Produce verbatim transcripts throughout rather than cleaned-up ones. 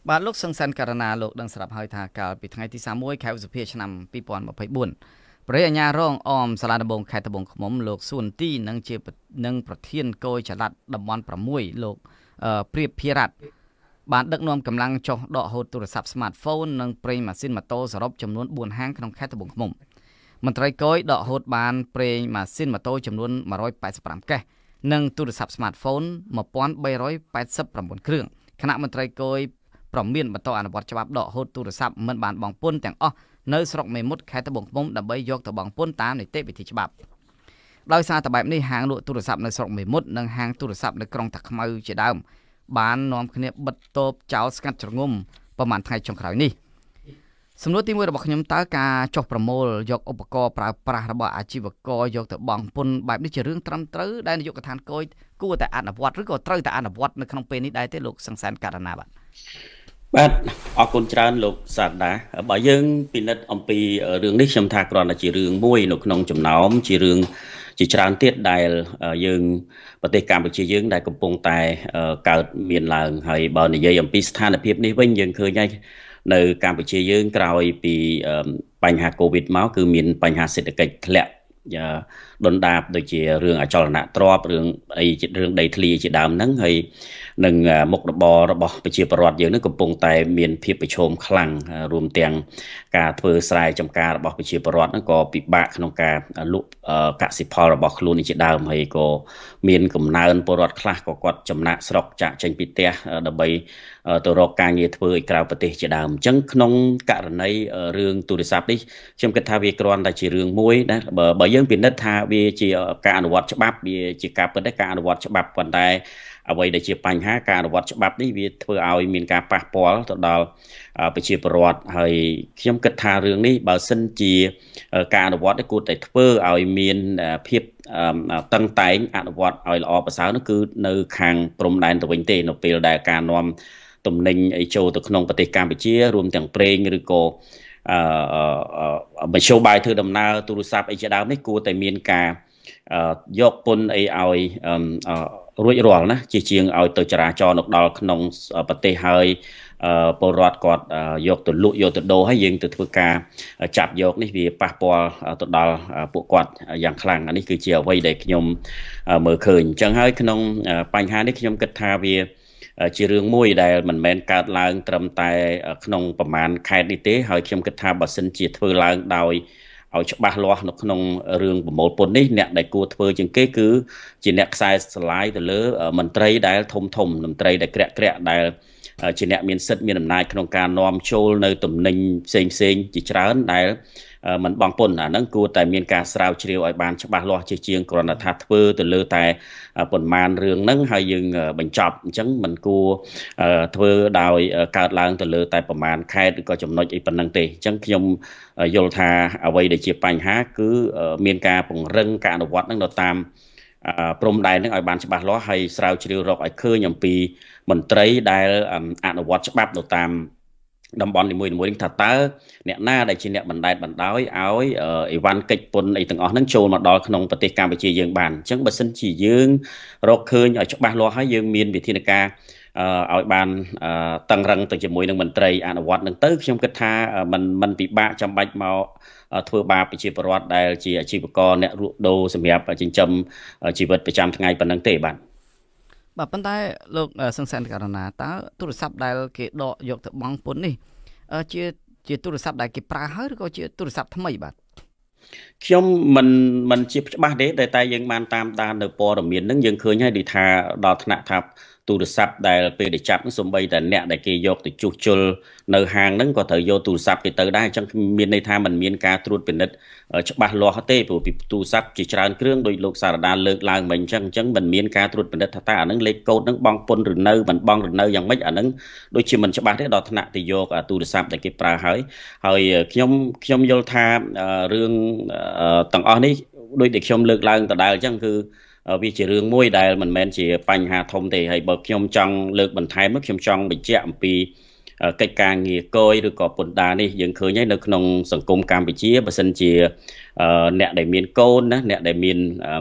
បាទលោកសង្សានករណាលោកដឹងស្រាប់ហើយថាកាលពីថ្ងៃទីសាមមួយខែឧសភាឆ្នាំពីរពាន់ម្ភៃបួនព្រះអាជ្ញារងអមសាលាដំបងខេត្តត្បូងឃ្មុំលោកសួនទីនិងជានឹងប្រធានគយចល័តតំបន់ប្រាំមួយលោកព្រៀបភិរតបានដឹកនាំកម្លាំងចុះដកហូតទូរស័ព្ទ smartphone និងប្រេងម៉ាស៊ីនម៉ូតូសរុបចំនួនបួនហាងក្នុងខេត្តត្បូងឃ្មុំមន្ត្រីគយដកហូតបានប្រេងម៉ាស៊ីនម៉ូតូចំនួនmột trăm tám mươi lămកេសនិងទូរស័ព្ទ smartphone một nghìn ba trăm tám mươi chínគ្រឿងគណៈមន្ត្រីគយប្រមានបន្តអនុវត្តច្បាប់ដកហូតទូរស័ព្ទមិនបានបង់ពន្ធទាំងអស់នៅស្រុកមេមត់ខេត្តត្បូងឃ្មុំដើម្បីយកទៅបង់ពន្ធតាមនីតិវិធីច្បាប់ដោយសារតែបែបនេះហាងលក់ទូរស័ព្ទនៅស្រុកមេមត់និងហាងទូរស័ព្ទនៅក្រុងតាខ្មៅជាដើមបាននាំគ្នាបិទតូបចោលស្កាត់ជ្រងំប្រហែលថ្ងៃចុងក្រោយនេះសំណួរទីមួយរបស់ខ្ញុំតើការចុះប្រមូលយកឧបករណ៍ប្រើប្រាស់របស់អាជីវករយកទៅបង់ពន្ធបែបនេះជារឿងត្រឹមត្រូវដែលនាយកដ្ឋានគយគួរតែអនុវត្តឬក៏ត្រូវតែអនុវត្តនៅក្នុងពេលនេះដែរទេលោកសង្សានករណាបាទបាទអរគុណច្រើនលោកសារដាបើយើងពិនិត្យអំពីរឿងនេះខ្ញុំថាគ្រាន់តែជារឿងមួយនៅក្នុងចំណោមជារឿងជាច្រើនទៀតដែលយើងប្រទេសកម្ពុជាយើងដែលកំពុងតែកើតមានឡើងហើយបើនិយាយអំពីស្ថានភាពនេះវិញយើងឃើញហើយនៅកម្ពុជាយើងក្រោយពីបញ្ហា COVID មកគឺមានបញ្ហាសេដ្ឋកិច្ចធ្លាក់ដុនដាបដូចជារឿងអចលនទ្រព្យរឿងអីរឿងដីធ្លីជាដើមហ្នឹងហើយនឹងមុខរបររបស់ប្រជាពលរដ្ឋយើងនឹងកំពុងតែមានភាពប្រឈមខ្លាំងរួមទាំងការធ្វើស្រែចម្ការរបស់ប្រជាពលរដ្ឋហ្នឹងក៏ពិបាកក្នុងការលក់កសិផលរបស់ខ្លួននេះជាដើមហើយក៏មានកំណើនពលរដ្ឋខ្លះក៏គាត់ចំណាក់ស្រុកចាក់ចេញពីផ្ទះដើម្បីទៅរកការងារធ្វើឲ្យក្រៅប្រទេសជាដើមអញ្ចឹងក្នុងករណីរឿងទូរស័ព្ទនេះខ្ញុំគិតថាវាគ្រាន់តែជារឿងមួយណាបើបើយើងពិនិត្យថាវាជាការអនុវត្តច្បាប់វាជាការពិតតែការអនុវត្តច្បាប់ប៉ុន្តែអ្វីដែលជាបញ្ហាការអនុវត្តច្បាប់នេះវាធ្វើឲ្យមានការប៉ះពាល់ទៅដល់ប្រជាពលរដ្ឋហើយខ្ញុំគិតថារឿងនេះបើសិនជាការអនុវត្តគួរតែធ្វើឲ្យមានភាពតឹងតែងអនុវត្តឲ្យល្អប្រសើរនោះគឺនៅខាងព្រំដែនទៅវិញទេនៅពេលដែលការនាំទំនិញអីចូលទៅក្នុងប្រទេសកម្ពុជារួមទាំងប្រេងឬក៏អឺមធ្យោបាយធ្វើដំណើរទូរស័ព្ទអីជាដើមនេះគួរតែមានការយកពន្ធអីឲ្យរួចរាល់ណាជាជាងឲ្យទៅចរាចរណ៍នៅដល់ក្នុងប្រទេសហើយពលរដ្ឋគាត់យកទៅលក់យកទៅដូរហើយយើងទៅធ្វើការចាប់យកនេះវាប៉ះពាល់ទៅដល់ពួកគាត់យ៉ាងខ្លាំងអានេះគឺជាអ្វីដែលខ្ញុំមើលឃើញអញ្ចឹងហើយក្នុងបញ្ហានេះខ្ញុំគិតថាវាជារឿងមួយដែលមិនមែនកើតឡើងត្រឹមតែក្នុងប្រមាណខែនេះទេហើយខ្ញុំគិតថាបើសិនជាធ្វើឡើងដោយឲ្យច្បាស់លាស់នៅក្នុងរឿងប្រមូលពន្ធនេះអ្នកដែលគួរធ្វើជាងគេគឺជាអ្នកខ្សែស្លាយទៅលើមន្ត្រីដែលធំធំមន្ត្រីដែលក្រាក់ក្រាក់ដែលជាអ្នកមានសិទ្ធិមានអំណាចក្នុងការនាំចូលនៅទំនិញផ្សេងផ្សេងជាច្រើនដែលមិនបង់ពន្ធអាហ្នឹងគួរតែមានការស្រាវជ្រាវឲ្យបានច្បាស់លាស់ជាជាងគ្រាន់តែថាធ្វើទៅលើតែប៉ុន្មានរឿងហ្នឹងហើយយើងបញ្ចប់អញ្ចឹងមិនគួរធ្វើដោយកើតឡើងទៅលើតែប្រមាណខេត្តឬក៏ចំណុចអីប៉ុណ្្នឹងទេអញ្ចឹងខ្ញុំយល់ថាអ្វីដែលជាបញ្ហាគឺមានការពង្រឹងការអនុវត្តហ្នឹងទៅតាមព្រំដែនហ្នឹងឲ្យបានច្បាស់លាស់ហើយស្រាវជ្រាវរកឲ្យឃើញអំពីមន្ត្រីដែលអនុវត្តច្បាប់ទៅតាមតំបន់នីមួយៗថាតើអ្នកណាដែលជាអ្នកបណ្ដែតបណ្ដោយឲ្យអីវ៉ាន់កិច្ចពន្ធអីទាំងអស់ហ្នឹងចូលមកដល់ក្នុងប្រទេសកម្ពុជាយើងបានអញ្ចឹងបើសិនជាយើងរកឃើញឲ្យច្បាស់លាស់ហើយយើងមានវិធានការឲ្យបានតឹងរឹងទៅជាមួយនឹងមន្ត្រីអនុវត្តនឹងទៅខ្ញុំគិតថាมันมันពិបាកចាំបាច់មកធ្វើបាបប្រជាពលរដ្ឋដែលជាអាជីវករអ្នកលក់ដូរសម្រាប់ចិញ្ចឹមជីវិតប្រចាំថ្ងៃប៉ុណ្ណឹងទេបាទបាទប៉ុន្តែលោកសង្សានករណាតើទូរស័ព្ទដែលគេដកយកទៅបង់ពន្ធនេះជាជាទូរស័ព្ទដែលគេប្រើហើយឬក៏ជាទូរស័ព្ទថ្មីបាទខ្ញុំមិនមិនជាច្បាស់ទេតែតែយើងបានតាមដាននៅព័ត៌មានហ្នឹងយើងឃើញហើយដូចថាដល់ថ្នាក់ថាទូរស័ព្ទដែលពេលដែលចាប់ហ្នឹងសូម្បីតែអ្នកដែលគេយកទៅជួសជុលនៅហាងហ្នឹងក៏ត្រូវយកទូរស័ព្ទគេទៅដែរអញ្ចឹងមានន័យថាมันមានការត្រួតពិនិត្យច្បាស់លាស់ទេព្រោះពីទូរស័ព្ទជាច្រើនគ្រឿងដោយលោកសារដាលើកឡើងមិញអញ្ចឹងអញ្ចឹងมันមានការត្រួតពិនិត្យថាតើអាហ្នឹងលេខកូដហ្នឹងបង់ពន្ធឬនៅមិនបង់ឬនៅយ៉ាងម៉េចអាហ្នឹងដូចជាមិនច្បាស់ទេដល់ថ្នាក់ទៅយកទូរស័ព្ទដែលគេប្រើហើយហើយខ្ញុំខ្ញុំយល់ថារឿងទាំងអស់នេះដូចដែលខ្ញុំលើកឡើងដដែលអញ្ចឹងគឺវាជារឿងមួយដែលមិនមែនជាបញ្ហាធំទេហើយបើខ្ញុំចង់លើកបន្ថែមខ្ញុំចង់បញ្ជាក់អំពីកិច្ចការងារគយឬក៏ពន្ធដារនេះយើងឃើញហើយនៅក្នុងសង្គមកម្ពុជាបើសិនជាអ្នកដែលមានកូនណាអ្នកដែលមាន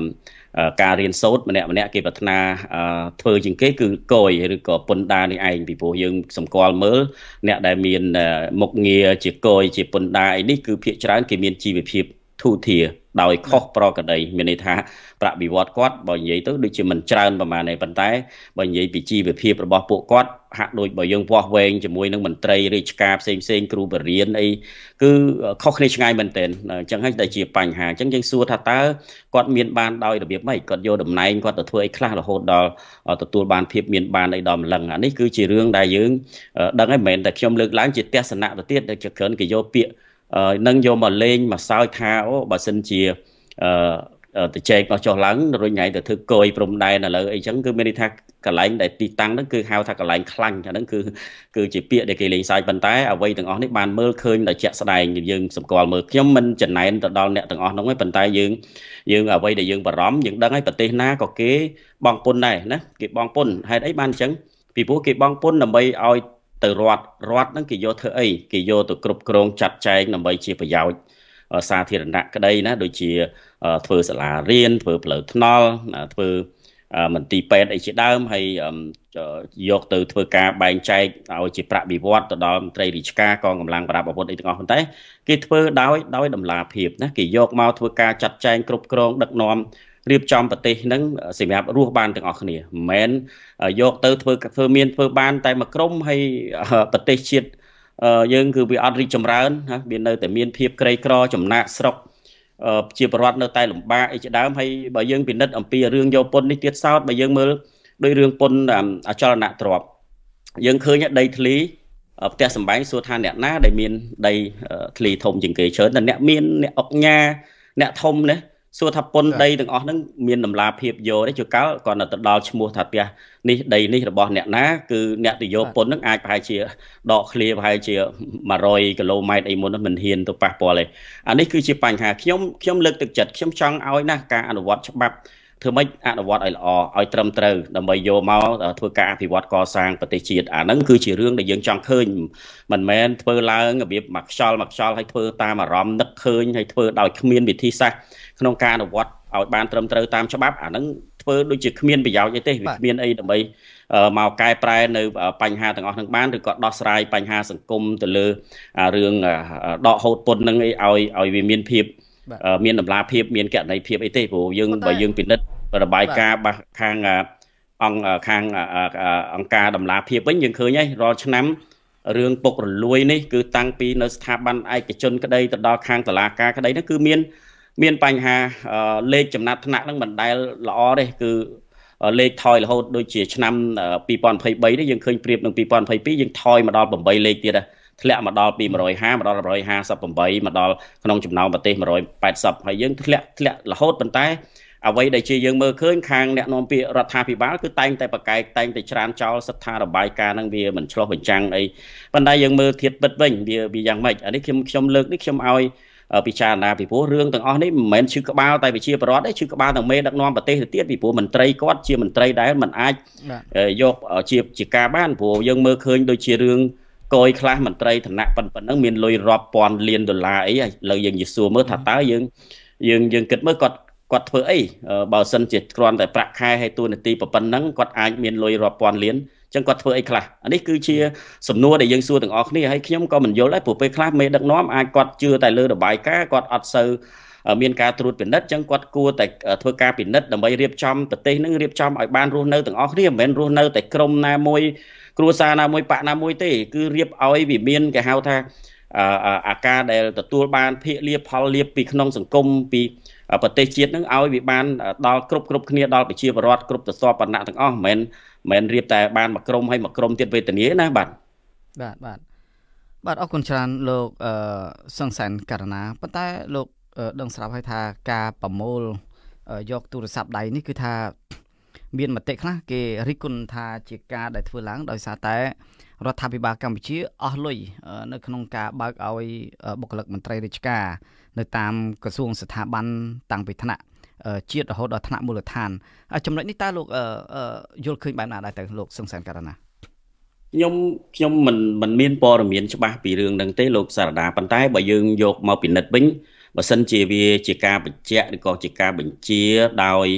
ការរៀនសូត្រម្នាក់ម្នាក់គេប្រាថ្នាធ្វើជាងគេគឺកយឬក៏ពន្ធដារនេះឯងពីព្រោះយើងសម្គាល់មើលអ្នកដែលមានមុខងារជាកយជាពន្ធដារអីនេះគឺភាគច្រើនគេមានជីវភាពធូរធារដោយខុសប្រក្រតីមានន័យថាប្រាក់បៀវត្សគាត់បើនិយាយទៅដូចជាមិនច្រើនប្រហែលទេប៉ុន្តែបើនិយាយពីជីវភាពរបស់ពួកគាត់ហាក់ដូចបើយើងវាស់វែងជាមួយនឹងមន្ត្រីរាជការផ្សេងផ្សេងគ្រូបរិញ្ញាអីគឺខុសគ្នាឆ្ងាយមែនទែនអញ្ចឹងហើយតែជាបញ្ហាអញ្ចឹងយើងសួរថាតើគាត់មានបានដោយរបៀបម៉េចគាត់យកតំណែងគាត់ទៅធ្វើអីខ្លះរហូតដល់ទទួលបានភាពមានបានអីដល់ម្លឹងអានេះគឺជារឿងដែលយើងដឹងហើយមិនមែនតែខ្ញុំលើកឡើងជាទស្សនៈទៅទៀតតែគ្រាន់គេយកពាក្យនឹងយកមកលេងមកសើចថាអូបើសិនជាអឺទៅចែកមកចុះឡើងរុញថ្ងៃទៅធ្វើកយព្រំដែនឥឡូវអីចឹងគឺមានន័យថាកន្លែងដែលទីតាំងហ្នឹងគឺហៅថាកន្លែងខ្លាញ់អាហ្នឹងគឺគឺជាពាក្យដែលគេលេងសើចប៉ុន្តែអ្វីទាំងអស់នេះបានមើលឃើញដោយជាក់ស្ដែងយើងសម្គាល់មើលខ្ញុំមិនចំណែនទៅដល់អ្នកទាំងអស់ហ្នឹងទេប៉ុន្តែយើងយើងអ្វីដែលយើងបារម្ភយើងដឹងហើយប្រទេសណាក៏គេបងពុនដែរណាគេបងពុនហេតុអីបានអញ្ចឹងពីព្រោះគេបងពុនដើម្បីឲ្យទៅរដ្ឋរដ្ឋហ្នឹងគេយកធ្វើអីគេយកទៅគ្រប់គ្រងចាត់ចែងដើម្បីជាប្រយោជន៍សាធារណៈក្តីណាដូចជាធ្វើសាលារៀនធ្វើផ្លូវថ្នល់ធ្វើមន្ទីរពេទ្យអីជាដើមហើយយកទៅធ្វើការបែងចែកឲ្យជាប្រាក់បៀវត្សទៅដល់មន្ត្រីរាជការកងកម្លាំងប្រដាប់អាវុធអីទាំងអស់ប៉ុន្តែគេធ្វើដោយដោយតម្លាភាពណាគេយកមកធ្វើការចាត់ចែងគ្រប់គ្រងដឹកនាំរៀបចំប្រទេសហ្នឹងសម្រាប់រស់បានទាំងអស់គ្នាមិនមែនយកទៅធ្វើធ្វើមានធ្វើបានតែមួយក្រុមហើយប្រទេសជាតិយើងគឺវាអត់រីកចម្រើនណាវានៅតែមានភាពក្រីក្រចំណាក់ស្រុកជាប្រវត្តិនៅតែលំបាកអីជាដើមហើយបើយើងពិនិត្យអំពីរឿងយកពន្ធនេះទៀតសោតបើយើងមើលដោយរឿងពន្ធអចលនទ្រព្យយើងឃើញដីធ្លីផ្ទះសម្បែងសួរថាអ្នកណាដែលមានដីធ្លីធំជាងគេច្រើនតែអ្នកមានអ្នកអុកញ៉ាអ្នកធំណាសួរថាពន្ធដីទាំងអស់ហ្នឹងមានតម្លាភាពយកទេជួនកាលគាត់ទៅដល់ឈ្មោះថាផ្ទះនេះដីនេះរបស់អ្នកណាគឺអ្នកទៅយកពន្ធហ្នឹងអាចប្រហែលជាដកឃ្លាប្រហែលជា100គីឡូម៉ែត្រអីមុនមិនហ៊ានទៅប៉ះពាល់ទេអានេះគឺជាបញ្ហាខ្ញុំខ្ញុំលើកទឹកចិត្តខ្ញុំចង់ឲ្យណាការអនុវត្តច្បាប់ធ្វើម៉េចអនុវត្តឲ្យល្អឲ្យត្រឹមត្រូវដើម្បីយកមកធ្វើការអភិវឌ្ឍកសាងប្រទេសជាតិអាហ្នឹងគឺជារឿងដែលយើងចង់ឃើញមិនមែនធ្វើឡើងរបៀបមកខ្យល់មកខ្យល់ឲ្យធ្វើតាមអារម្មណ៍នឹកឃើញឲ្យធ្វើដោយគ្មានវិធីសាស្ត្រក្នុងការអនុវត្តឲ្យបានត្រឹមត្រូវតាមច្បាប់អាហ្នឹងធ្វើដូចជាគ្មានប្រយោជន៍អីទេវាគ្មានអីដើម្បីមកកែប្រែនៅបញ្ហាទាំងអស់ហ្នឹងបានឬក៏ដោះស្រាយបញ្ហាសង្គមទៅលើរឿងដកហូតពន្ធហ្នឹងអីឲ្យឲ្យវាមានភាពមានតម្លាភាពមានកណន័យភាពអីទេព្រោះយើងបើយើងពិនិត្យរបាយការណ៍របស់ខាងអង្គខាងអង្គការតម្លាភាពវិញយើងឃើញហើយរាល់ឆ្នាំរឿងពុករលួយនេះគឺតាំងពីនៅស្ថាប័នឯកជនក្តីទៅដល់ខាងតុលាការក្តីហ្នឹងគឺមានមានបញ្ហាលេខចំណាត់ថ្នាក់ហ្នឹងមិនដែលល្អទេគឺលេខថយរហូតដូចជាឆ្នាំពីរពាន់ยี่สิบสามនេះយើងឃើញប្រៀបនឹងពីរពាន់ยี่สิบสองយើងថយមកដល់แปดលេខទៀតដែរធ្លាក់មកដល់ពីone hundred fiftyមកដល់one hundred fifty-eightមកដល់ក្នុងចំណោមប្រទេសone hundred eightyហើយយើងធ្លាក់ធ្លាក់រហូតប៉ុន្តែអ្វីដែលជាយើងមើលឃើញខាងអ្នកនាំពាក្យរដ្ឋាភិបាលគឺតែងតែប្រកែកតែងតែច្រានចោលសិទ្ធិរបាយការណ៍ហ្នឹងវាមិនឆ្លោះបញ្ចាំងអីប៉ុន្តែយើងមើលធៀបពិតវិញវាវាយ៉ាងម៉េចអានេះខ្ញុំខ្ញុំលើកនេះខ្ញុំឲ្យពិចារណាពីព្រោះរឿងទាំងអស់នេះមិនមែនឈឺក្បាលតែវិជាប្រវត្តិទេឈឺក្បាលទាំងមេដឹកនាំប្រទេសទៅទៀតពីព្រោះមន្ត្រីគាត់ជាមន្ត្រីដែលមិនអាចយកជាជាការបានព្រោះយើងមើលឃើញដូចជារឿងកយខ្លះមន្ត្រីឋានៈប៉ុណ្ណឹងមានលុយរាប់ពាន់លានដុល្លារអីឥឡូវយើងនិយាយសួរមើលថាតើយើងយើងយើងគិតមើលគាត់គាត់ធ្វើអីបើសិនជាគ្រាន់តែប្រាក់ខែឲ្យតួនាទីប៉ុណ្ណឹងគាត់អាចមានលុយរាប់ពាន់លានអញ្ចឹងគាត់ធ្វើអីខ្លះអានេះគឺជាសំណួរដែលយើងសួរទាំងអស់គ្នាហើយខ្ញុំក៏មិនយល់ដែរព្រោះពេលខ្លះមេដឹកនាំអាចគាត់ជឿតែលើរបាយការណ៍គាត់អត់សូវមានការត្រួតពិនិត្យអញ្ចឹងគាត់គួរតែធ្វើការពិនិត្យដើម្បីរៀបចំប្រទេសនឹងរៀបចំឲ្យបានរស់នៅទាំងអស់គ្នាមិនមែនរស់នៅតែក្រុមណាមួយគ្រួសារណាមួយបកណាមួយទេគឺរៀបឲ្យវាមានគេហៅថាអាការដែលទទួលបានភាគលាភផលលាភពីក្នុងសង្គមពីប្រទេសជាតិនឹងឲ្យវាបានដល់គ្រប់គ្រប់គ្នាដល់ប្រជាពលរដ្ឋគ្រប់ទស្សនៈទាំងអស់មិនមែនមិនរៀបតែបានមួយក្រុមហើយមួយក្រុមទៀតវេទនាណាបាទបាទបាទបាទអរគុណច្រើនលោកអឺសង្សានករណាប៉ុន្តែលោកដឹងស្រាប់ហើយថាការប្រមូលយកទូរស័ព្ទដៃនេះគឺថាមានមតិខ្លះគេរិះគន់ថាជាការដែលធ្វើឡើងដោយសារតែរដ្ឋាភិបាលកម្ពុជាអស់លុយនៅក្នុងការបើកឲ្យបុគ្គលិកមន្ត្រីរាជការនៅតាមក្រសួងស្ថាប័នតាំងពីថ្នាក់ជាតិរហូតដល់ថ្នាក់មូលដ្ឋានចំណុចនេះតើលោកយល់ឃើញបែបណាដែរទៅលោកសង្សានករណាខ្ញុំខ្ញុំមិនមិនមានព័ត៌មានច្បាស់ពីរឿងហ្នឹងទេលោកសារដាប៉ុន្តែបើយើងយកមកពិនិត្យវិញបើសិនជាវាជាការបញ្ជាក់ឬក៏ជាការបញ្ជាដោយ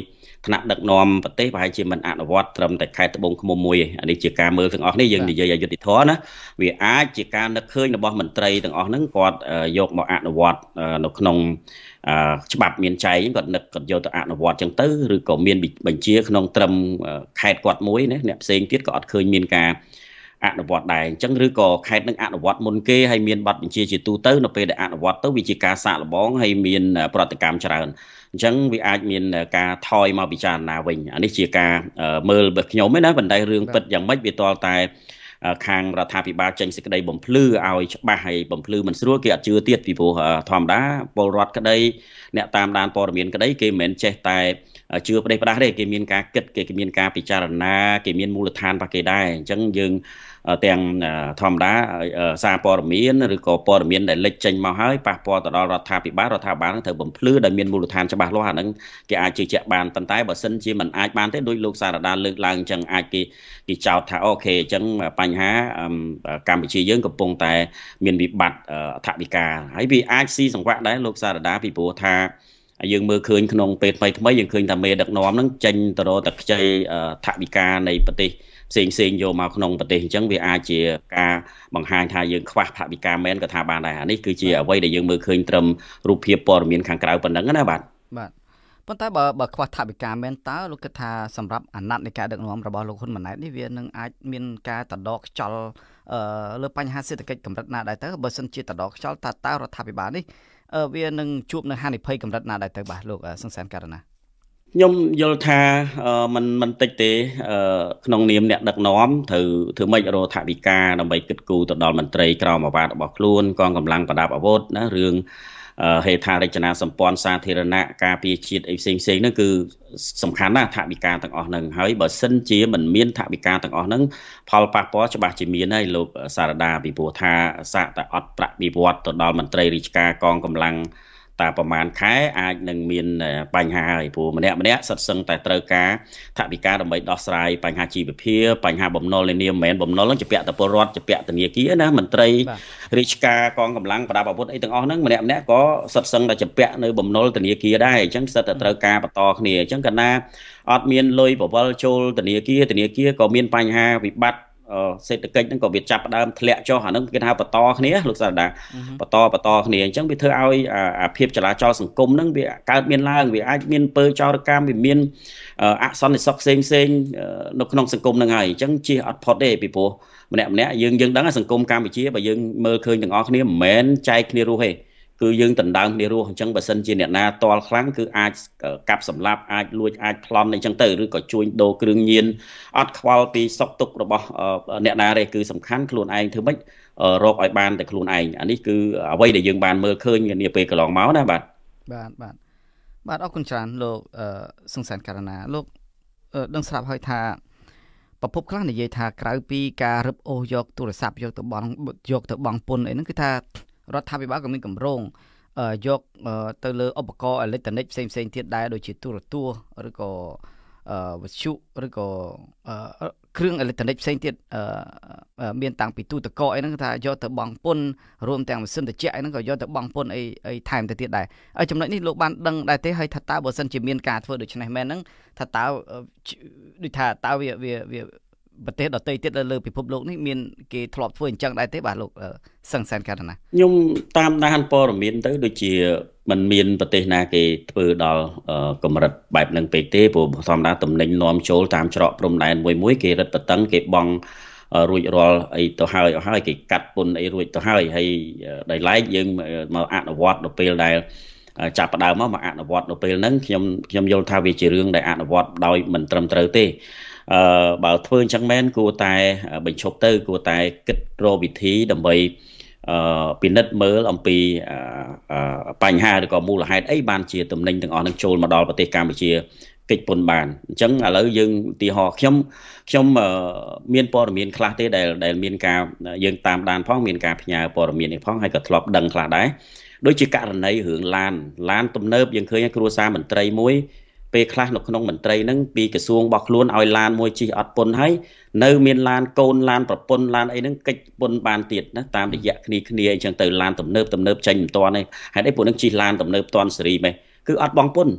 ថ្នាក់ដឹកនាំប្រទេសប្រហែលជាមិនអនុវត្តត្រឹមតែខេត្តត្បូងឃ្មុំមួយអានេះជាការមើលទាំងអស់នេះយើងនិយាយអយុត្តិធម៌ណាវាអាចជាការនឹកឃើញរបស់មន្ត្រីទាំងអស់ហ្នឹងគាត់យកមកអនុវត្តនៅក្នុងច្បាប់មានចែងគាត់នឹកគាត់យកទៅអនុវត្តចឹងទៅឬក៏មានបញ្ជាក្នុងត្រឹមខេត្តគាត់មួយណាអ្នកផ្សេងទៀតក៏អត់ឃើញមានការអនុវត្តដែរអញ្ចឹងឬក៏ខេត្តនឹងអនុវត្តមុនគេហើយមានប័ណ្ណបញ្ជាជាទូទៅនៅពេលដែលអនុវត្តទៅវាជាការសាកល្បងហើយមានប្រតិកម្មច្រើនអញ្ចឹងវាអាចមានការថយមកពិចារណាវិញអានេះជាការមើលរបស់ខ្ញុំឯណាបណ្ដៃរឿងពិតយ៉ាងម៉េចវាតលតែខាងរដ្ឋាភិបាលចេញសេចក្តីបំភ្លឺឲ្យច្បាស់ហើយបំភ្លឺមិនស្រួលគេអត់ជឿទៀតពីព្រោះធម្មតាពលរដ្ឋក្តីអ្នកតាមដានព័ត៌មានក្តីគេមិនមែនចេះតែជឿផ្ដេសផ្ដាស់ទេគេមានការគិតគេមានការពិចារណាគេមានមូលដ្ឋានរបស់គេដែរអញ្ចឹងយើងទាំងធម្មតាសារព័ត៌មានឬក៏ព័ត៌មានដែលលេចចេញមកហើយប៉ះពាល់ទៅដល់រដ្ឋាភិបាលរដ្ឋាភិបាលនឹងត្រូវបំភ្លឺដោយមានមូលដ្ឋានច្បាស់លាស់អាហ្នឹងគេអាចជឿជាក់បានប៉ុន្តែបើសិនជាមិនអាចបានទេដោយលោកសារដាលើកឡើងអញ្ចឹងអាចគេគេចោទថាអូខេអញ្ចឹងបញ្ហាកម្ពុជាយើងកំពុងតែមានវិបត្តិថវិកាហើយវាអាចស៊ីសង្វាក់ដែរលោកសារដាពីព្រោះថាយើងមើលឃើញក្នុងពេលថ្មីថ្មីយើងឃើញថាមេដឹកនាំហ្នឹងចេញទៅរកតែខ្ចីថវិកានៃប្រទេសផ្សេងផ្សេងយកមកក្នុងប្រទេសអញ្ចឹងវាអាចជាការបង្ហាញថាយើងខ្វះថវិកាមែនក៏ថាបានដែរអានេះគឺជាអ្វីដែលយើងមើលឃើញត្រឹមរូបភាពព័ត៌មានខាងក្រៅប៉ុណ្ណឹងណាបាទបាទប៉ុន្តែបើបើខ្វះថវិកាមែនតើលោកគិតថាសម្រាប់អាណត្តិនៃការដឹកនាំរបស់លោកហ៊ុនម៉ាណែតនេះវានឹងអាចមានការតដកខ្យល់លើបញ្ហាសេដ្ឋកិច្ចកម្រិតណាដែរទៅបើសិនជាតដកខ្យល់តើតើរដ្ឋាភិបាលនេះវានឹងជួបនឹងហានិភ័យកម្រិតណាដែរទៅបាទលោកសង្សានករណាខ្ញុំយល់ថាมันมันតិចទេក្នុងនាមអ្នកដឹកនាំត្រូវធ្វើម៉េចរកថវិកាដើម្បីគិតគូរទៅដល់មន្ត្រីក្រមអាវ៉ាត់របស់ខ្លួនកងកម្លាំងប្រដាប់អាវុធណារឿងហេដ្ឋារចនាសម្ព័ន្ធសាធារណៈការពារជាតិអីផ្សេងផ្សេងហ្នឹងគឺសំខាន់ណាស់ថវិកាទាំងអស់ហ្នឹងហើយបើសិនជាមិនមានថវិកាទាំងអស់ហ្នឹងផលប៉ះពាល់ច្បាស់ជាមានហើយលោកសារដាពីព្រោះថាសាកតែអត់ប្រាក់បៀវត្សទៅដល់មន្ត្រីរាជការកងកម្លាំងតែប្រមាណខែអាចនឹងមានបញ្ហាហើយព្រោះម្នាក់ម្នាក់សិតសឹងតែត្រូវការថវិកាដើម្បីដោះស្រាយបញ្ហាជីវភាពបញ្ហាបំណុលនានាមិនមែនបំណុលហ្នឹងជាពាក់តែពលរដ្ឋជាពាក់ធនាគារណាមន្ត្រីរាជការកងកម្លាំងប្រដាប់អាវុធអីទាំងអស់ហ្នឹងម្នាក់ម្នាក់ក៏សិតសឹងតែជាពាក់នៅបំណុលធនាគារដែរអញ្ចឹងសិតតែត្រូវការបន្តគ្នាអញ្ចឹងកាលណាអត់មានលុយបវលចូលធនាគារធនាគារក៏មានបញ្ហាវិបត្តិសេដ្ឋកិច្ចហ្នឹងក៏វាចាប់ផ្ដើមធ្លាក់ចុះអាហ្នឹងគេថាបន្តគ្នាលោកសារដាបន្តបន្តគ្នាអញ្ចឹងវាធ្វើឲ្យអាភាពចលាចលសង្គមហ្នឹងវាកើតមានឡើងវាអាចមានពើចោរកម្មវាមានអសន្តិសុខផ្សេងផ្សេងនៅក្នុងសង្គមហ្នឹងហើយអញ្ចឹងជិះអត់ផុតទេពីព្រោះម្នាក់ម្នាក់យើងយើងដឹងសង្គមកម្ពុជាបើយើងមើលឃើញទាំងអស់គ្នាមិនមែនចែកគ្នារស់ទេគឺយើងដណ្ដើមគ្នារស់អញ្ចឹងបើសិនជាអ្នកណាតល់ខ្លាំងគឺអាចកាប់សម្លាប់អាចលួចអាចប្លន់អីចឹងទៅឬក៏ជួញដូរគ្រឿងញៀនអត់ខ្វល់ពីសុខទុក្ខរបស់អ្នកណាទេគឺសំខាន់ខ្លួនឯងធ្វើម៉េចរកឲ្យបានតែខ្លួនឯងអានេះគឺអ្វីដែលយើងបានមើលឃើញនាពេលកន្លងមកណាបាទបាទបាទបាទអរគុណច្រើនលោកសង្សានករណាលោកដឹងស្រាប់ហើយថាប្រភពខ្លះនិយាយថាក្រៅពីការរឹបអូសយកទូរស័ព្ទយកទៅបង់យកទៅបង់ពន្ធអីហ្នឹងគឺថារដ្ឋាភិបាលក៏មានគម្រោងយកទៅលើឧបករណ៍អេឡិចត្រូនិកផ្សេងផ្សេងទៀតដែរដូចជាទូរទស្សន៍ឬក៏វិទ្យុឬក៏គ្រឿងអេឡិចត្រូនិកផ្សេងទៀតមានតាំងពីទូទឹកកកអីហ្នឹងថាយកទៅបង់ពន្ធរួមទាំងម៉ាស៊ីនត្រជាក់អីហ្នឹងក៏យកទៅបង់ពន្ធអីអីថែមទៅទៀតដែរហើយចំណុចនេះលោកបានដឹងដែរទេហើយថាតើបើសិនជាមានការធ្វើដូច្នេះមែនហ្នឹងថាតើដូចថាតើវាវាប្រទេសដទៃទៀតលើពិភពលោកនេះមានគេធ្លាប់ធ្វើអញ្ចឹងដែរទេបាទលោកសង្សានករណាខ្ញុំតាមដានព័ត៌មានទៅដូចជាมันមានប្រទេសណាគេធ្វើដល់កម្រិតបែបហ្នឹងពេកទេព្រោះធម្មតាតំណែងនាំចូលតាមច្រកព្រំដែនមួយមួយគេរឹតបន្តឹងគេបង់រួចរាល់អីទៅហើយអស់ហើយគេកាត់ពន្ធអីរួចទៅហើយហើយដោយឡែកយើងមកអនុវត្តដល់ពេលដែលចាប់ផ្ដើមមកមកអនុវត្តដល់ពេលហ្នឹងខ្ញុំខ្ញុំយល់ថាវាជារឿងដែលអនុវត្តដោយមិនត្រឹមត្រូវទេអឺបើធ្វើអញ្ចឹងមែនគួរតែបញ្ឈប់ទៅគួរតែគិតរកវិធីដើម្បីអឺពិនិត្យមើលអំពីបញ្ហាឬក៏មូលហេតុអីបានជាតំណែងទាំងអស់នឹងចូលមកដល់ប្រទេសកម្ពុជាកិច្ចពន្ធបានអញ្ចឹងឥឡូវយើងឧទាហរណ៍ខ្ញុំខ្ញុំមានព័ត៌មានខ្លះទេដែលដែលមានការយើងតាមដានផងមានការផ្ញើព័ត៌មាននេះផងហើយក៏ធ្លាប់ដឹងខ្លះដែរដូចជាករណីរឿងឡានឡានទំនើបយើងឃើញគ្រួសារមន្ត្រីមួយពេលខ្លះនៅក្នុងមន្ត្រីហ្នឹងពីក្រសួងរបស់ខ្លួនឲ្យឡានមួយជិះអត់ពន្ធហើយនៅមានឡានកូនឡានប្រពន្ធឡានអីហ្នឹងកិច្ចពន្ធបានទៀតណាតាមរយៈគ្នាគ្នាអញ្ចឹងទៅឡានទំនើបទំនើបចេញមិនតាន់ទេហេតុអីពួកហ្នឹងជិះឡានទំនើបតាន់សេរីម៉េចគឺអត់បង់ពន្ធ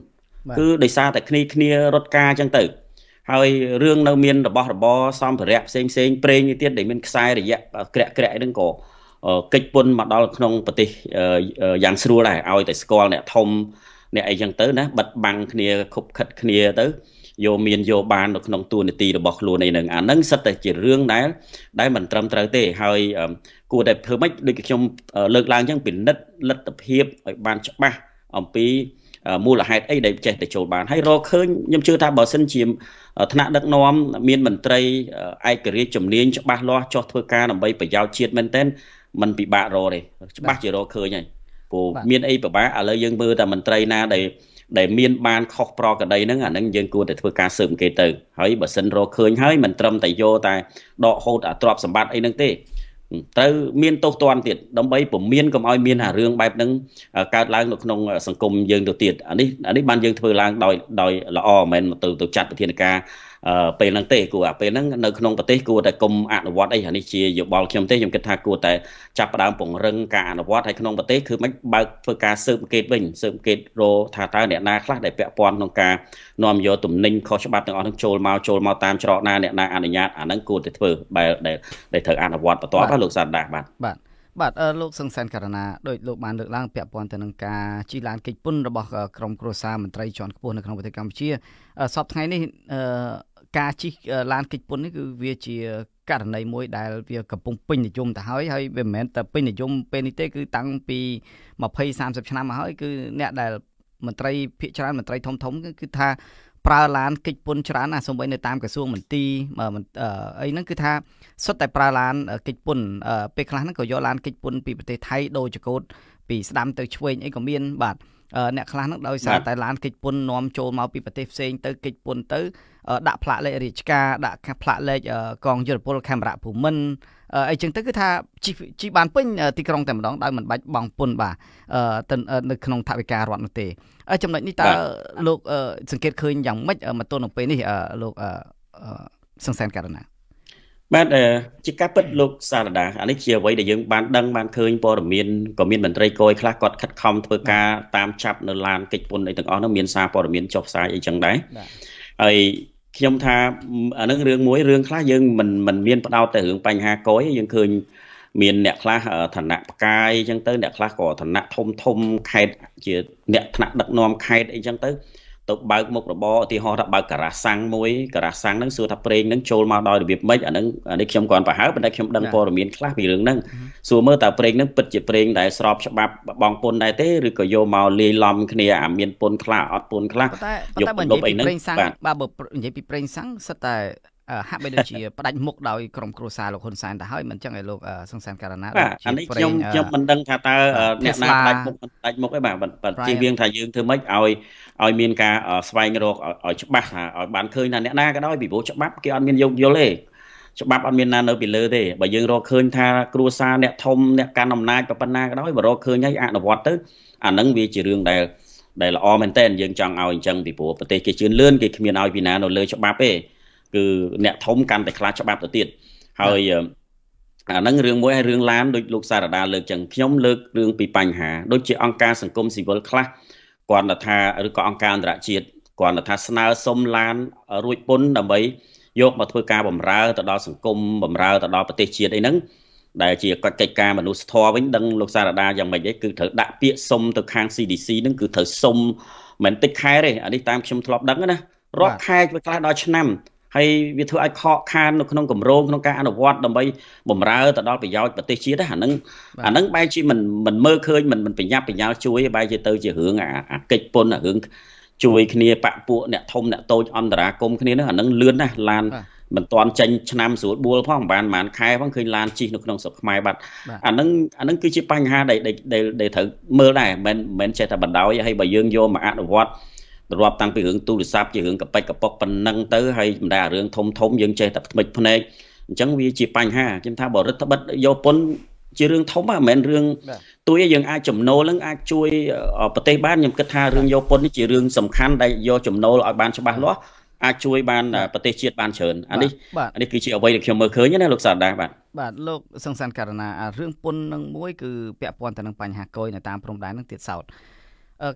cứ đời xa tại kia kia rốt ca chẳng tửហើយរឿងនៅមានរបស់របរសម្ភារៈផ្សេងផ្សេងប្រេងទៀតដែលមានខ្សែរយៈក្រាក់ក្រាក់ហ្នឹងក៏កិច្ចពុនមកដល់ក្នុងប្រទេសយ៉ាងស្រួលដែរឲ្យតែស្គាល់អ្នកធំអ្នកអីចឹងទៅណាបិទបាំងគ្នាខុបខិតគ្នាទៅយកមានយកបាននៅក្នុងទូនាទីរបស់ខ្លួនឯហ្នឹងអាហ្នឹងសិតតែជារឿងដែលដែលមិនត្រឹមត្រូវទេហើយគួរតែធ្វើម៉េចដូចខ្ញុំលើកឡើងចឹងពិនិត្យលទ្ធភាពឲ្យបានច្បាស់អំពីមូលហេតុអីដែលចេះតែចូលបានហើយរកឃើញខ្ញុំជឿថាបើសិនជាថ្នាក់ដឹកនាំមានមន្ត្រីឯករាជ្យជំនាញច្បាស់លាស់ចោះធ្វើការដើម្បីប្រយោជន៍ជាតិមែនទែនมันពិបាករកទេច្បាស់ជារកឃើញហើយព្រោះមានអីពិបាកឥឡូវយើងមើលតែមន្ត្រីណាដែលដែលមានបានខុសប្រក្រតីហ្នឹងអាហ្នឹងយើងគួរតែធ្វើការស៊ើបអង្កេតទៅហើយបើសិនរកឃើញហើយមិនត្រឹមតែយកតែដកហូតអាទ្រព្យសម្បត្តិអីហ្នឹងទេត្រូវមានទោសទណ្ឌទៀតដើម្បីពុំមានកុំឲ្យមានអារឿងបែបហ្នឹងកើតឡើងនៅក្នុងសង្គមយើងទៅទៀតអានេះអានេះបានយើងធ្វើឡើងដោយដោយល្អមិនមែនទៅទៅចាត់វិធានការពេលហ្នឹងទេគួរអាពេលហ្នឹងនៅក្នុងប្រទេសគួរតែគុំអនុវត្តអីអានេះជាយោបល់ខ្ញុំទេខ្ញុំគិតថាគួរតែចាប់ផ្ដើមពង្រឹងការអនុវត្តឲ្យក្នុងប្រទេសគឺមិនបើកធ្វើការស៊ើបអង្កេតវិញស៊ើបអង្កេតរកថាតើអ្នកណាខ្លះដែលពាក់ព័ន្ធក្នុងការនាំយកទំនិញខុសច្បាប់ទាំងអស់ហ្នឹងចូលមកចូលមកតាមច្រកណាអ្នកណាអនុញ្ញាតអាហ្នឹងគួរតែធ្វើបែបដែលត្រូវអនុវត្តបន្តបាទលោកសាស្ត្រាបាទបាទបាទលោកសង្សានករណាដោយលោកបានលើកឡើងពាក់ព័ន្ធទៅនឹងការជីឡានកិច្ចពន្ធរបស់ក្រមគ្រួសារមន្ត្រីជាន់ខ្ពស់នៅក្នុងប្រទេសកម្ពុជាសពថ្ងៃនេះការជិះឡានកិច្ចពន្ធនេះគឺវាជាករណីមួយដែលវាកំពុងពេញនិយមទៅហើយហើយវាមិនមែនតែពេញនិយមពេលនេះទេគឺតាំងពីยี่สิบ 30ឆ្នាំមកហើយគឺអ្នកដែលមន្ត្រីភាគច្រើនមន្ត្រីធំធំគឺថាប្រើឡានកិច្ចពន្ធច្រើនណាស់សូម្បីនៅតាមក្រសួងមន្ទីរអីហ្នឹងគឺថាសុទ្ធតែប្រើឡានកិច្ចពន្ធពេលខ្លះហ្នឹងក៏យកឡានកិច្ចពន្ធពីប្រទេសថៃដូរចកូតពីស្ដាំទៅឆ្វេងអីក៏មានបាទអ្នកខ្លះហ្នឹងដោយសារតែឡានកិច្ចពន្ធនាំចូលមកពីប្រទេសផ្សេងទៅកិច្ចពន្ធទៅដាក់ផ្លាកលេខរាជការដាក់ផ្លាកលេខកងយុទ្ធពលខេមរៈភូមិន្ទអីចឹងទៅគឺថាជីបានពេញទីក្រុងតែម្ដងដោយមិនបាច់បង់ពន្ធបាទនៅក្នុងថវិការដ្ឋនោះទេចំណុចនេះតើលោកសង្កេតឃើញយ៉ាងម៉េចមកទល់នឹងពេលនេះលោកសង្សានករណាបាទជាការពិតលោកសារដាអានេះជាអ្វីដែលយើងបានដឹងបានឃើញព័ត៌មានក៏មានមន្ត្រីគយខ្លះគាត់ខិតខំធ្វើការតាមចាប់នៅឡានកិច្ចពន្ធអីទាំងអស់នោះមានសារព័ត៌មានចុះផ្សាយអីចឹងដែរហើយខ្ញុំថាអានឹងរឿងមួយរឿងខ្លះយើងមិនមិនមានផ្ដោតតែរឿងបញ្ហាគយយើងឃើញមានអ្នកខ្លះឋានៈផ្កាយអញ្ចឹងទៅអ្នកខ្លះក៏ឋានៈធំធំខេត្តជាអ្នកថ្នាក់ដឹកនាំខេត្តអីចឹងទៅទៅបើកមុខរបរឧទាហរណ៍ថាបើកការ៉ាសាំងមួយការ៉ាសាំងហ្នឹងសួរថាប្រេងហ្នឹងចូលមកដោយរបៀបម៉េចអាហ្នឹងអានេះខ្ញុំគ្រាន់ប្រហែលប៉ុន្តែខ្ញុំដឹងព័ត៌មានខ្លះពីរឿងហ្នឹងសួរមើលតើប្រេងហ្នឹងពិតជាប្រេងដែលស្របច្បាប់បងពុនដែរទេឬក៏យកមកលាយឡំគ្នាអាមានពុនខ្លះអត់ពុនខ្លះយកទៅលុបអីហ្នឹងបាទបើនិយាយពីប្រេងសាំងសិតតែហាក់បីដូចជាផ្ដាច់មុខដោយក្រុមគ្រួសារលោកហ៊ុនសែនទៅហើយមិនចឹងឯលោកសង្សានករណាដូចជាប្រេងខ្ញុំខ្ញុំមិនដឹងថាតើអ្នកណាផ្ដាច់មុខមិនផ្ដាច់មុខឯបាទបើជិះវៀងថាយើងធ្វើម៉េចឲ្យឲ្យមានការស្វែងរកឲ្យច្បាស់ថាឲ្យបានឃើញថាអ្នកណាក៏ដោយពីព្រោះច្បាប់គេអត់មានយោគយល់ទេច្បាប់អត់មានណានៅពីលើទេបើយើងរកឃើញថាគ្រួសារអ្នកធំអ្នកកាន់អំណាចប៉ុណ្ណាក៏ដោយបើរកឃើញហើយអនុវត្តទៅអាហ្នឹងវាជារឿងដែលដែលល្អមែនតើយើងចង់ឲ្យអញ្ចឹងពីព្រោះប្រទេសគេជឿនលឿនគេគ្មានឲ្យពីណានៅលើច្បាប់ទេគឺអ្នកធំកាន់តែខ្លាចច្បាប់ទៅទៀតហើយអាហ្នឹងរឿងមួយហើយរឿងឡានដូចលោកសារដាលើកចឹងខ្ញុំលើករឿងពីបញ្ហាដូចជាអង្គការសង្គមស៊ីវិលខ្លះគាត់ថាឬក៏អង្គការអន្តរជាតិគាត់ថាស្នើសុំឡានរួចពន្ធដើម្បីយកមកធ្វើការបម្រើទៅដល់សង្គមបម្រើទៅដល់ប្រទេសជាតិអីហ្នឹងដែលជាកិច្ចការមនុស្សធម៌វិញដឹងលោកសារដាយ៉ាងម៉េចឯងគឺត្រូវដាក់ពាក្យសុំទៅខាង ซี ดี ซี ហ្នឹងគឺត្រូវសុំមិនតិចខែទេអានេះតាមខ្ញុំធ្លាប់ដឹងណារាប់ខែវាខ្លះដល់ឆ្នាំហើយវាធ្វើឲ្យខកខាននៅក្នុងគម្រោងក្នុងការអនុវត្តដើម្បីបម្រើទៅដល់ប្រយោជន៍ប្រទេសជាតិអាហ្នឹងអាហ្នឹងបែរជាមិនមិនមើលឃើញមិនមិនប្រញាប់ប្រញាល់ជួយបែរជាទៅជារឿងអាកិច្ចពន្ធរឿងជួយគ្នាបពពួកអ្នកធំអ្នកតូចអន្តរាគមគ្នាហ្នឹងអាហ្នឹងលឿនណាស់ឡានមិនទាន់ចេញឆ្នាំស្រួលបួលផងប្រហែលប្រហែលខែផងឃើញឡានជិះនៅក្នុងស្រុកខ្មែរបាត់អាហ្នឹងអាហ្នឹងគឺជាបញ្ហាដែលដែលត្រូវមើលដែរមិនមិនចេះតែបណ្ដោយហើយបើយើងយកមកអនុវត្តរាប់តាំងពីរឿងទូរស័ព្ទជារឿងកប៉ិចកប៉ុកប៉ុណ្ណឹងទៅហើយមិនដែលរឿងធំធំយើងចេះតែថ្មិចភ្នែកអញ្ចឹងវាជាបញ្ហាខ្ញុំថាបើរដ្ឋបិទយកពន្ធជារឿងធំហ្នឹងមិនមែនរឿងទួយយើងអាចចំណូលនឹងអាចជួយប្រទេសបានខ្ញុំគិតថារឿងយកពន្ធនេះជារឿងសំខាន់ដែលយកចំណូលឲ្យបានច្បាស់លាស់អាចជួយបានប្រទេសជាតិបានច្រើនអានេះអានេះគឺជាអ្វីដែលខ្ញុំមើលឃើញណាលោកសាស្ត្រាបាទបាទលោកសង្សានករណារឿងពន្ធនឹងមួយគឺពាក់ព័ន្ធទៅនឹងបញ្ហាគយនៅតាមព្រំដែននឹងទៀតសោតអឺ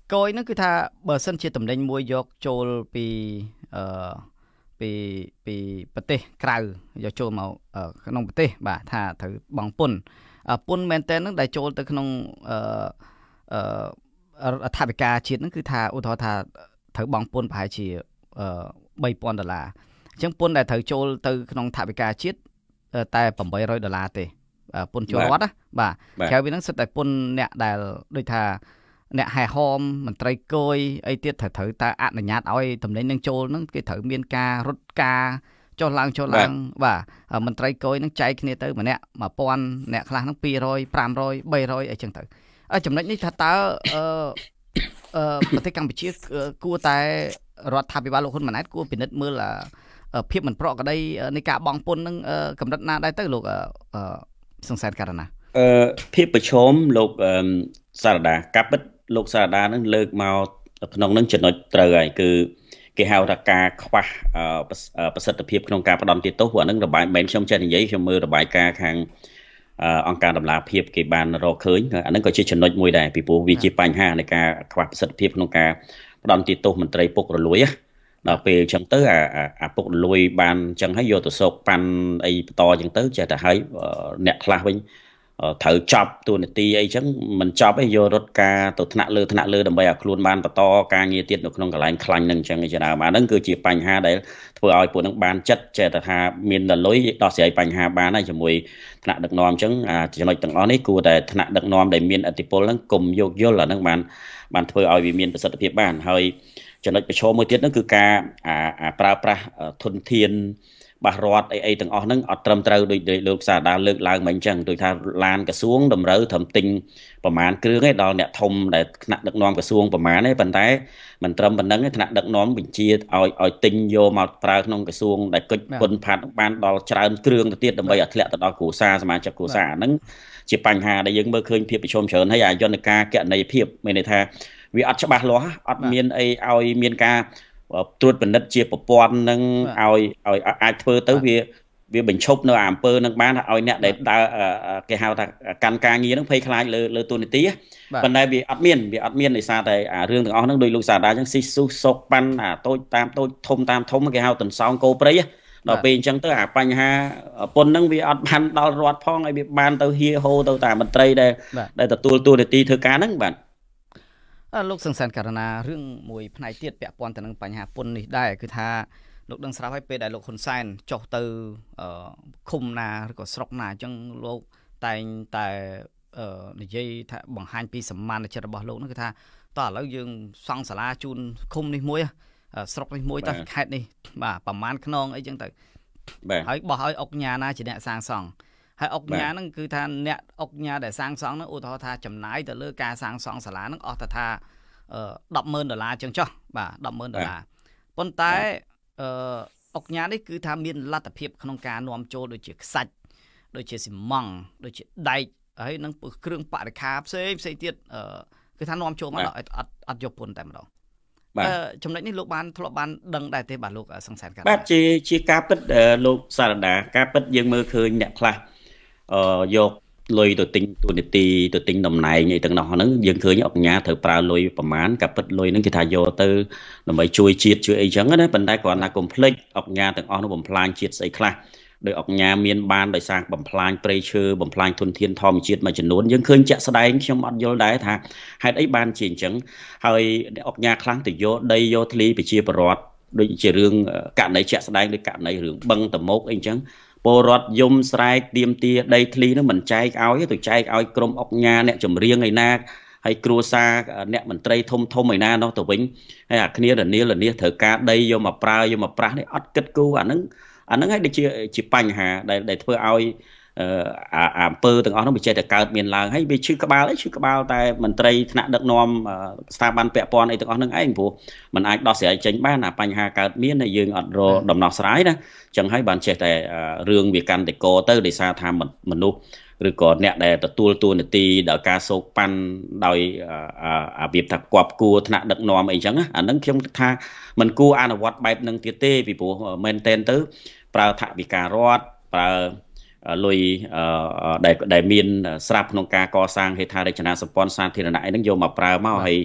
គយហ្នឹងគឺថាបើសិនជាតំណែងមួយយកចូលពីអឺពីពីប្រទេសក្រៅយកចូលមកក្នុងប្រទេសបាទថាត្រូវបង់ពន្ធពន្ធមែនតើហ្នឹងដែលចូលទៅក្នុងអឺអឺអធិការជាតិហ្នឹងគឺថាឧទាហរណ៍ថាត្រូវបង់ពន្ធប្រហែលជាអឺបីពាន់ដុល្លារអញ្ចឹងពន្ធដែលត្រូវចូលទៅក្នុងថវិកាជាតិតែប្រាំបីរយដុល្លារទេពន្ធចូលរដ្ឋណាបាទក្រៅពីហ្នឹងសិតតែពន្ធអ្នកដែលដូចថាអ្នកហែហមមន្ត្រីគយអីទៀតត្រូវត្រូវតែអនុញ្ញាតឲ្យតំណែងនឹងចូលហ្នឹងគេត្រូវមានការរត់ការចុះឡើងចុះឡើងបាទមន្ត្រីគយហ្នឹងចែកគ្នាទៅម្នាក់មួយពាន់អ្នកខ្លះហ្នឹងពីររយ ប្រាំរយ បីរយអីចឹងទៅចំណុចនេះថាតើអឺអឺប្រទេសកម្ពុជាគួរតែរដ្ឋាភិបាលលោកហ៊ុនម៉ាណែតគួរពិនិត្យមើលភាពមិនប្រក្រតីនៃការបង់ពន្ធហ្នឹងកម្រិតណាដែរទៅលោកសង្សានករណាអឺភាពប្រឈមលោកសារដាកាពិតលោកសារដានឹងលើកមកក្នុងនឹងចំណុចត្រូវហើយគឺគេហៅថាការខ្វះប្រសិទ្ធភាពក្នុងការផ្ដន់ទាទោសព្រោះហ្នឹងរបាយមិនខ្ញុំចេះនិយាយខ្ញុំមើលរបាយការណ៍ខាងអង្គការដំណាភិបគេបានរកឃើញអាហ្នឹងក៏ជាចំណុចមួយដែរពីព្រោះវាជាបញ្ហានៃការខ្វះប្រសិទ្ធភាពក្នុងការផ្ដន់ទាទោសមន្ត្រីពុករលួយដល់ពេលអញ្ចឹងទៅអាអាពុករលួយបានអញ្ចឹងហើយយកទៅសោកប៉ាន់អីបន្តអញ្ចឹងទៅចេះតែហើយអ្នកខ្លះវិញត្រូវចប់ទូនាទីអីចឹងមិនចប់ឯងយករត់ការទៅថ្នាក់លើថ្នាក់លើដើម្បីឲ្យខ្លួនបានបន្តការងារទៀតនៅក្នុងកន្លែងខ្លាញ់ហ្នឹងអញ្ចឹងឯដើមអាហ្នឹងគឺជាបញ្ហាដែលធ្វើឲ្យពួកហ្នឹងបានចិត្តចេះតែថាមានដលុយដោះស្រាយបញ្ហាបានហើយជាមួយថ្នាក់ដឹកនាំអញ្ចឹងចំណុចទាំងអស់នេះគួរតែថ្នាក់ដឹកនាំដែលមានឥទ្ធិពលហ្នឹងកុំយោគយល់អាហ្នឹងបានបានធ្វើឲ្យវាមានប្រសិទ្ធភាពបានហើយចំណុចប្រឈមមួយទៀតហ្នឹងគឺការប្រើប្រាស់ធនធានបាសរដ្ឋអីអីទាំងអស់ហ្នឹងអត់ត្រឹមត្រូវដូចលោកសារដាលើកឡើងមកអញ្ចឹងដូចថាឡានក្រសួងតម្រូវត្រឹមទិញប្រមាណគ្រឿងឯដល់អ្នកធំដែលថ្នាក់ដឹកនាំក្រសួងប្រមាណឯប៉ុន្តែមិនត្រឹមប៉ុណ្្នឹងទេថ្នាក់ដឹកនាំបញ្ជាឲ្យឲ្យទិញយកមកប្រើក្នុងក្រសួងដែលកិច្ចពុនផាត់បានដល់ច្រើនគ្រឿងទៅទៀតដើម្បីឲ្យធ្លាក់ទៅដល់គ្រួសារសមាជិកគ្រួសារហ្នឹងជាបញ្ហាដែលយើងមើលឃើញភាពប្រឈមច្រើនហើយអាយន្តការគណនេយ្យភាពមានន័យថាវាអត់ច្បាស់លាស់អត់មានអីឲ្យមានការត្រួតពិនិត្យជាប្រព័ន្ធនឹងឲ្យឲ្យអាចធ្វើទៅវាវាបញ្ឈប់នៅអំពើនឹងបានឲ្យអ្នកដែលដើរគេហៅថាកាន់ការងារនឹងភ័យខ្លាចលើលើទូនីតិប៉ុន្តែវាអត់មានវាអត់មានដោយសារតែរឿងទាំងអស់ហ្នឹងដោយលោកសាដាអញ្ចឹងស៊ីស៊ូសុកប៉ាន់អាតូចតាមតូចធំតាមធំគេហៅតន្សោងគោព្រៃដល់ពេលអញ្ចឹងទៅអាបញ្ហាពុនហ្នឹងវាអត់បានដល់រដ្ឋផងឲ្យវាបានទៅហៀហូទៅតាមមន្ត្រីដែលដែលទទួលទូនីតិធ្វើការហ្នឹងបាទលោកសង្សានករណារឿងមួយផ្នែកទៀតពាក់ព័ន្ធទៅនឹងបញ្ហាពន្ធនេះដែរគឺថាលោកដឹងស្រាប់ហើយពេលដែលលោកហ៊ុនសែនចុះទៅឃុំណាឬក៏ស្រុកណាអញ្ចឹងលោកតែងតែនិយាយថាបង្ហាញពីសម្មានចិត្តរបស់លោកនោះគឺថាតោះឥឡូវយើងសង់សាលាជូនឃុំនេះមួយស្រុកនេះមួយតោះខេត្តនេះបាទប្រមាណខ្នងអីចឹងទៅហើយបោះឲ្យអុកញ៉ាណាជាអ្នកសាងសង់ហើយអុកញ៉ាហ្នឹងគឺថាអ្នកអុកញ៉ាដែលសាងសង់ហ្នឹងឧទាហរណ៍ថាចំណាយទៅលើការសាងសង់សាលាហ្នឹងអស់ទៅថាដប់ម៉ឺនដុល្លារចឹងចុះបាទដប់ម៉ឺនដុល្លារប៉ុន្តែអឺអុកញ៉ានេះគឺថាមានលទ្ធភាពក្នុងការនាំចូលដូចជាខ្សាច់ដូចជាស៊ីម៉ង់ដូចជាដែកហើយនឹងគ្រឿងបរិក្ខារផ្សេងផ្សេងទៀតគឺថានាំចូលមកអត់អត់អត់យកពន្ធតែម្ដងបាទចំណុចនេះលោកបានធ្លាប់បានដឹងដែរទេបាទលោកសង្សានកាបាទជាជាការពិតលោកសារដាការពិតយើងមើលឃើញអ្នកខ្លះអឺយកលុយទៅទិញទូនីតិទៅទិញតំណែងអីទាំងនោះហ្នឹងយើងឃើញអុកញ៉ាត្រូវប្រើលុយប្រមាណការពិតលុយហ្នឹងគេថាយកទៅដើម្បីជួយជាតិជួយអីចឹងណាប៉ុន្តែគ្រាន់តែកុំភ្លេចអុកញ៉ាទាំងអស់នោះបំផ្លាញជាតិស្អីខ្លះដោយអុកញ៉ាមានបានដោយសារបំផ្លាញព្រៃឈើបំផ្លាញធនធានធម្មជាតិមួយចំនួនយើងឃើញជាក់ស្ដែងខ្ញុំអត់យល់ដែរថាហេតុអីបានជាអញ្ចឹងហើយអុកញ៉ាខ្លះទៅយកដីយកធ្លីប្រជាពលរដ្ឋដូចជារឿងករណីជាក់ស្ដែងដូចករណីរឿងបឹងតមោកអីអញ្ចឹងពលរដ្ឋយំស្រែកទៀមទាដីធ្លីនោះមិនចែកឲ្យទៅចែកឲ្យក្រុមអុកញ៉ាអ្នកចម្រៀងឯណាហើយគ្រួសារអ្នកមន្ត្រីធំធំឯណានោះទៅវិញហើយអាគ្នារនាលរនាត្រូវការដីយកមកប្រើយកមកប្រាស់នេះអត់គិតគូរអាហ្នឹងអាហ្នឹងហើយដូចជាជាបញ្ហាដែលដែលធ្វើឲ្យអាអំពើទាំងអស់នោះវាចេះតែកើតមានឡើងហើយវាឈឺក្បាលអីឈឺក្បាលតែមន្ត្រីថ្នាក់ដឹកនាំស្ថាប័នពាក់ព័ន្ធអីទាំងអស់ហ្នឹងឯងព្រោះมันអាចដោះស្រាយចេញបានអាបញ្ហាកើតមានហើយយើងអត់រកដំណោះស្រាយណាអញ្ចឹងហើយបានចេះតែរឿងវាកាន់តែកទៅដោយសារថាមនុស្សឬក៏អ្នកដែលទទួលតួនាទីដល់ការសោកប៉ាន់ដោយអារបៀបថាគប់គួរថ្នាក់ដឹកនាំអីចឹងអាហ្នឹងខ្ញុំថាมันគួរអនុវត្តបែបហ្នឹងទៀតទេពីព្រោះមែនតែនទៅប្រើថវិការដ្ឋប្រើលុយដែលដែលមានស្រាប់ក្នុងការកសាងហេដ្ឋារចនាសម្ព័ន្ធសាធារណៈអីហ្នឹងយកមកប្រើមកហើយ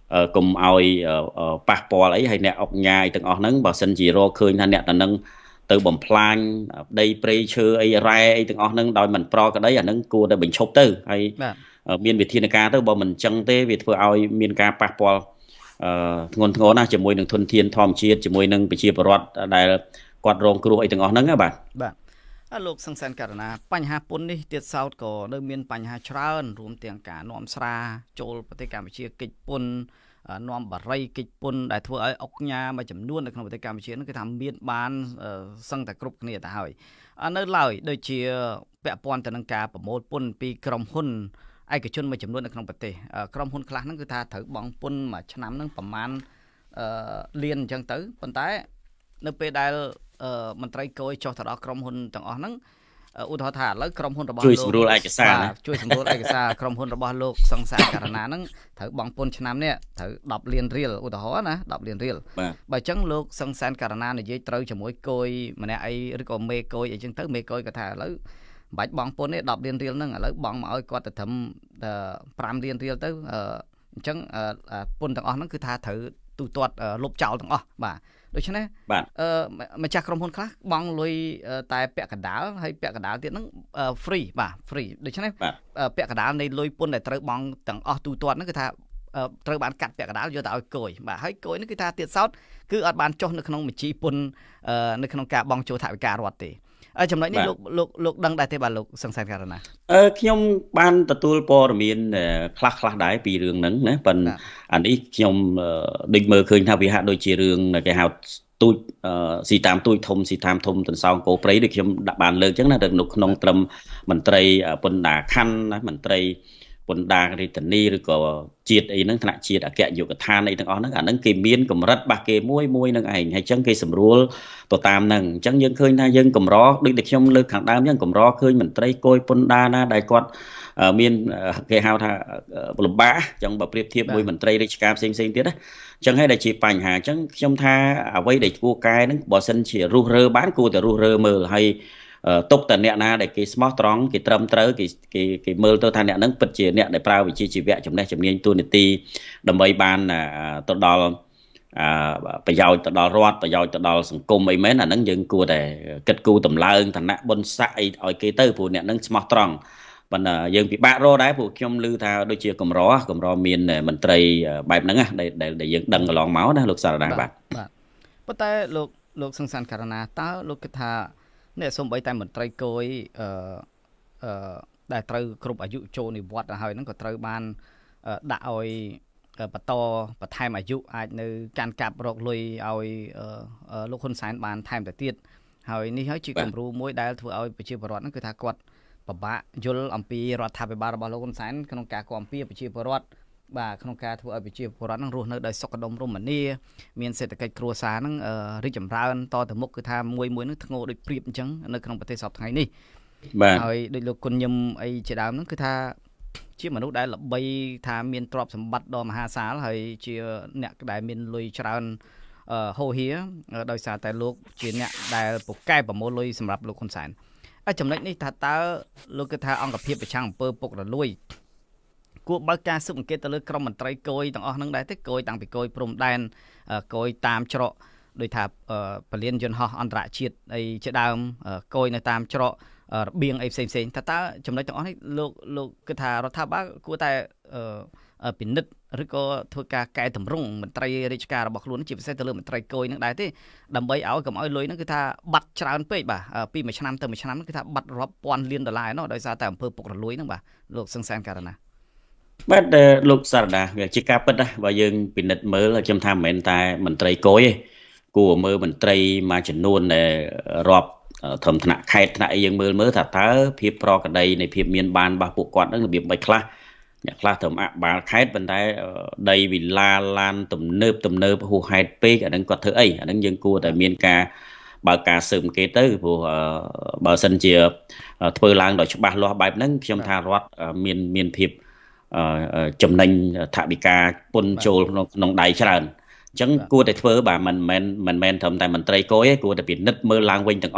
កុំឲ្យប៉ះពាល់អីហើយអ្នកអុកញ៉ាអីទាំងអស់ហ្នឹងបើសិនជារកឃើញថាអ្នកទាំងហ្នឹងទៅបំផ្លាញដីព្រៃឈើអីរ៉ែអីទាំងអស់ហ្នឹងដោយមិនប្រក្រតីអាហ្នឹងគួរតែបញ្ឈប់ទៅហើយមានវិធានការទៅបើមិនអញ្ចឹងទេវាធ្វើឲ្យមានការប៉ះពាល់ធ្ងន់ធ្ងរណាស់ជាមួយនឹងធនធានធម្មជាតិជាមួយនឹងប្រជាពលរដ្ឋដែលគាត់រងគ្រោះអីទាំងអស់ហ្នឹងបាទបាទអរលោកសង្សានករណាបញ្ហាពន្ធនេះទៀតសោតក៏នៅមានបញ្ហាច្រើនរួមទាំងការនាំស្រាចូលប្រទេសកម្ពុជាកិច្ចពន្ធនាំបារីកិច្ចពន្ធដែលធ្វើឲ្យអុកញ៉ាមួយចំនួននៅក្នុងប្រទេសកម្ពុជាហ្នឹងគឺថាមានបានសឹងតែគ្រប់គ្នាទៅហើយនៅឡើយដូចជាពាក់ព័ន្ធទៅនឹងការប្រមូលពន្ធពីក្រុមហ៊ុនឯកជនមួយចំនួននៅក្នុងប្រទេសក្រុមហ៊ុនខ្លះហ្នឹងគឺថាត្រូវបង់ពន្ធមួយឆ្នាំហ្នឹងប្រមាណលានអញ្ចឹងទៅប៉ុន្តែនៅពេលដែលមន្ត្រីគយចុះទៅដល់ក្រុមហ៊ុនទាំងអស់ហ្នឹងឧទាហរណ៍ថាឥឡូវក្រុមហ៊ុនរបស់លោកជួយសម្រួលឯកសារជួយសម្រួលឯកសារក្រុមហ៊ុនរបស់លោកសង្សារករណាហ្នឹងត្រូវបង់ពន្ធឆ្នាំនេះត្រូវដប់លានរៀលឧទាហរណ៍ណាដប់លានរៀលបើអញ្ចឹងលោកសង្សារករណានិយាយត្រូវជាមួយគយម្នាក់អីឬក៏មេគយអីចឹងទៅមេគយក៏ថាឥឡូវមិនបាច់បង់ពន្ធទេដប់លានរៀលហ្នឹងឥឡូវបង់មកឲ្យគាត់ទៅត្រឹមប្រាំលានរៀលទៅអញ្ចឹងពន្ធទាំងអស់ហ្នឹងគឺថាត្រូវទូទាត់លុបចោលទាំងអស់បាទដូច្នេះអឺម្ចាស់ក្រុមហ៊ុនខ្លះបង់លុយតែពាក់កណ្ដាលហើយពាក់កណ្ដាលទៀតហ្នឹង free បាទ free ដូច្នេះពាក់កណ្ដាលនៃលុយពន្ធដែលត្រូវបង់ទាំងអស់ទូទាត់ហ្នឹងគឺថាត្រូវបានកាត់ពាក់កណ្ដាលយកទៅឲ្យគយបាទហើយគយនេះគឺថាទៀតសោតគឺអត់បានចុះនៅក្នុងបញ្ជីពន្ធនៅក្នុងការបង់ចូលថវិការដ្ឋទេចំណុចនេះលោកលោកលោកដឹងដែរទេបាទលោកសង្សានករណាអឺខ្ញុំបានទទួលព័ត៌មានខ្លះខ្លះដែរពីរឿងហ្នឹងណាប៉ុន្តែអានេះខ្ញុំដូចមើលឃើញថាវាហាក់ដូចជារឿងគេហៅទូចស៊ីតាមទូចធំស៊ីតាមធំទន្សោងគោព្រៃដូចខ្ញុំដាក់បានលើកអញ្ចឹងណានៅក្នុងត្រឹមមន្ត្រីពន្ធដារខណ្ឌណាមន្ត្រីពន្ធដាររាជធានីឬក៏ជាតិអីហ្នឹងថ្នាក់ជាតិអគ្គនាយកដ្ឋានអីទាំងអស់ហ្នឹងអាហ្នឹងគេមានកម្រិតបាសគេមួយមួយនឹងឯងហើយអញ្ចឹងគេសម្រួលទៅតាមហ្នឹងអញ្ចឹងយើងឃើញថាយើងកម្រដូចតែខ្ញុំលើកខាងដើមអញ្ចឹងកម្រឃើញមន្ត្រីគយពន្ធដារណាដែលគាត់មានគេហៅថាលំបាកអញ្ចឹងបើប្រៀបធៀបមួយមន្ត្រីរាជការផ្សេងផ្សេងទៀតណាអញ្ចឹងហើយដែលជាបញ្ហាអញ្ចឹងខ្ញុំថាអ្វីដែលគួរកែហ្នឹងបើសិនជារុះរើបានគួរតែរុះរើមើលហើយទុកតែអ្នកណាដែលគេស្មោះត្រង់គេត្រឹមត្រូវគេគេគេមើលទៅថាអ្នកហ្នឹងពិតជាអ្នកដែលប្រើវិជ្ជាជីវៈចំណេះជំនាញទូនីតិដើម្បីបានទៅដល់ប្រយោជន៍ទៅដល់រដ្ឋប្រយោជន៍ទៅដល់សង្គមអីមែនអាហ្នឹងយើងគួរតែគិតគូរតម្លើងឋានៈបុណ្យស័ក្តិអីឲ្យគេទៅព្រោះអ្នកហ្នឹងស្មោះត្រង់ប៉ុន្តែយើងពិបាករកដែរព្រោះខ្ញុំឮថាដូចជាកម្រកម្រមានមន្ត្រីបែបហ្នឹងដែលដែលយើងដឹងកន្លងមកណាលោកសារដាបាទបាទប៉ុន្តែលោកលោកសង្សានករណាតើលោកគិតថានេះសូម្បីតែមន្ត្រីគយអឺអឺដែលត្រូវគ្រប់អាយុចូលនិវត្តន៍ទៅហើយហ្នឹងក៏ត្រូវបានដាក់ឲ្យបន្តបន្ថែមអាយុអាចនៅកាន់កាប់រកលុយឲ្យលោកហ៊ុនសែនបានថែមទៅទៀតហើយនេះហើយជាគំរូមួយដែលធ្វើឲ្យប្រជាពលរដ្ឋហ្នឹងគឺថាគាត់ពិបាកយល់អំពីរដ្ឋាភិបាលរបស់លោកហ៊ុនសែនក្នុងការគាំពៀប្រជាពលរដ្ឋបាទក្នុងការធ្វើឲ្យប្រជាពលរដ្ឋហ្នឹងរស់នៅដោយសុខដុមរមនាមានសេដ្ឋកិច្ចគ្រួសារហ្នឹងរីកចម្រើនតទៅមុខគឺថាមួយមួយហ្នឹងធ្ងោដូចព្រៀបអញ្ចឹងនៅក្នុងប្រទេសសពថ្ងៃនេះបាទហើយដូចលោកគុណញឹមអីជាដើមហ្នឹងគឺថាជាមនុស្សដែលល្បីថាមានទ្រព្យសម្បត្តិដ៏មហាសាលហើយជាអ្នកដែលមានលុយច្រើនហូរហៀដោយសារតែលោកជាអ្នកដែលពូកែប្រមូលលុយសម្រាប់លោកហ៊ុនសែនហើយចំណុចនេះថាតើលោកគិតថាអង្គភាពប្រឆាំងអំពើពុករលួយគួរបើកការស៊ើបអង្កេតទៅលើក្រុមមន្ត្រីគយទាំងអស់ហ្នឹងដែរទេគយតាំងពីគយព្រំដែនគយតាមច្រកដោយថាពលានយន្តហោះអន្តរជាតិអីជាដើមគយនៅតាមច្រករបៀងអីផ្សេងផ្សេងតើតើចំណុចទាំងអស់នេះលោកលោកគិតថារដ្ឋាភិបាលគួរតែពិនិត្យឬក៏ធ្វើការកែតម្រង់មន្ត្រីរាជការរបស់ខ្លួនជាពិសេសទៅលើមន្ត្រីគយហ្នឹងដែរទេដើម្បីឲ្យកុំឲ្យលុយហ្នឹងគឺថាបាត់ច្រើនពេកបាទពីមួយឆ្នាំទៅមួយឆ្នាំគឺថាបាត់រាប់ពាន់លានដុល្លារឯណោះដោយសារតែអំពើពុករលួយហ្នឹងបាទលោកសង្សានករណាបាទលោកសារដាវាជាការពិតណាបើយើងពិនិត្យមើលខ្ញុំថាមិនមែនតែមន្ត្រីគយទេគួរមើលមន្ត្រីមួយចំនួនដែលរាប់ធម្មថ្នាក់ខេត្តថ្នាក់អីយើងមើលមើលថាតើភាពប្រក្រតីនៃភាពមានបានរបស់ពួកគាត់ហ្នឹងរបៀបមិនខ្លះអ្នកខ្លះទៅអបាលខេត្តប៉ុន្តែដីវិឡាឡានទំនើបទំនើបហួសហេតុពេកអាហ្នឹងគាត់ធ្វើអីអាហ្នឹងយើងគួរតែមានការបើការស៊ើបអង្កេតទៅព្រោះបើសិនជាធ្វើឡើងដោយច្បាស់លាស់បែបហ្នឹងខ្ញុំថារដ្ឋមានមានភាពចំណេញថវិកាពន្ធចូលក្នុងក្នុងដៃច្រើនអញ្ចឹងគួរតែធ្វើបាទមិនមែនមិនមែនត្រឹមតែមន្ត្រីគយទេគួរតែពិនិត្យមើលឡើងវិញទាំងអស់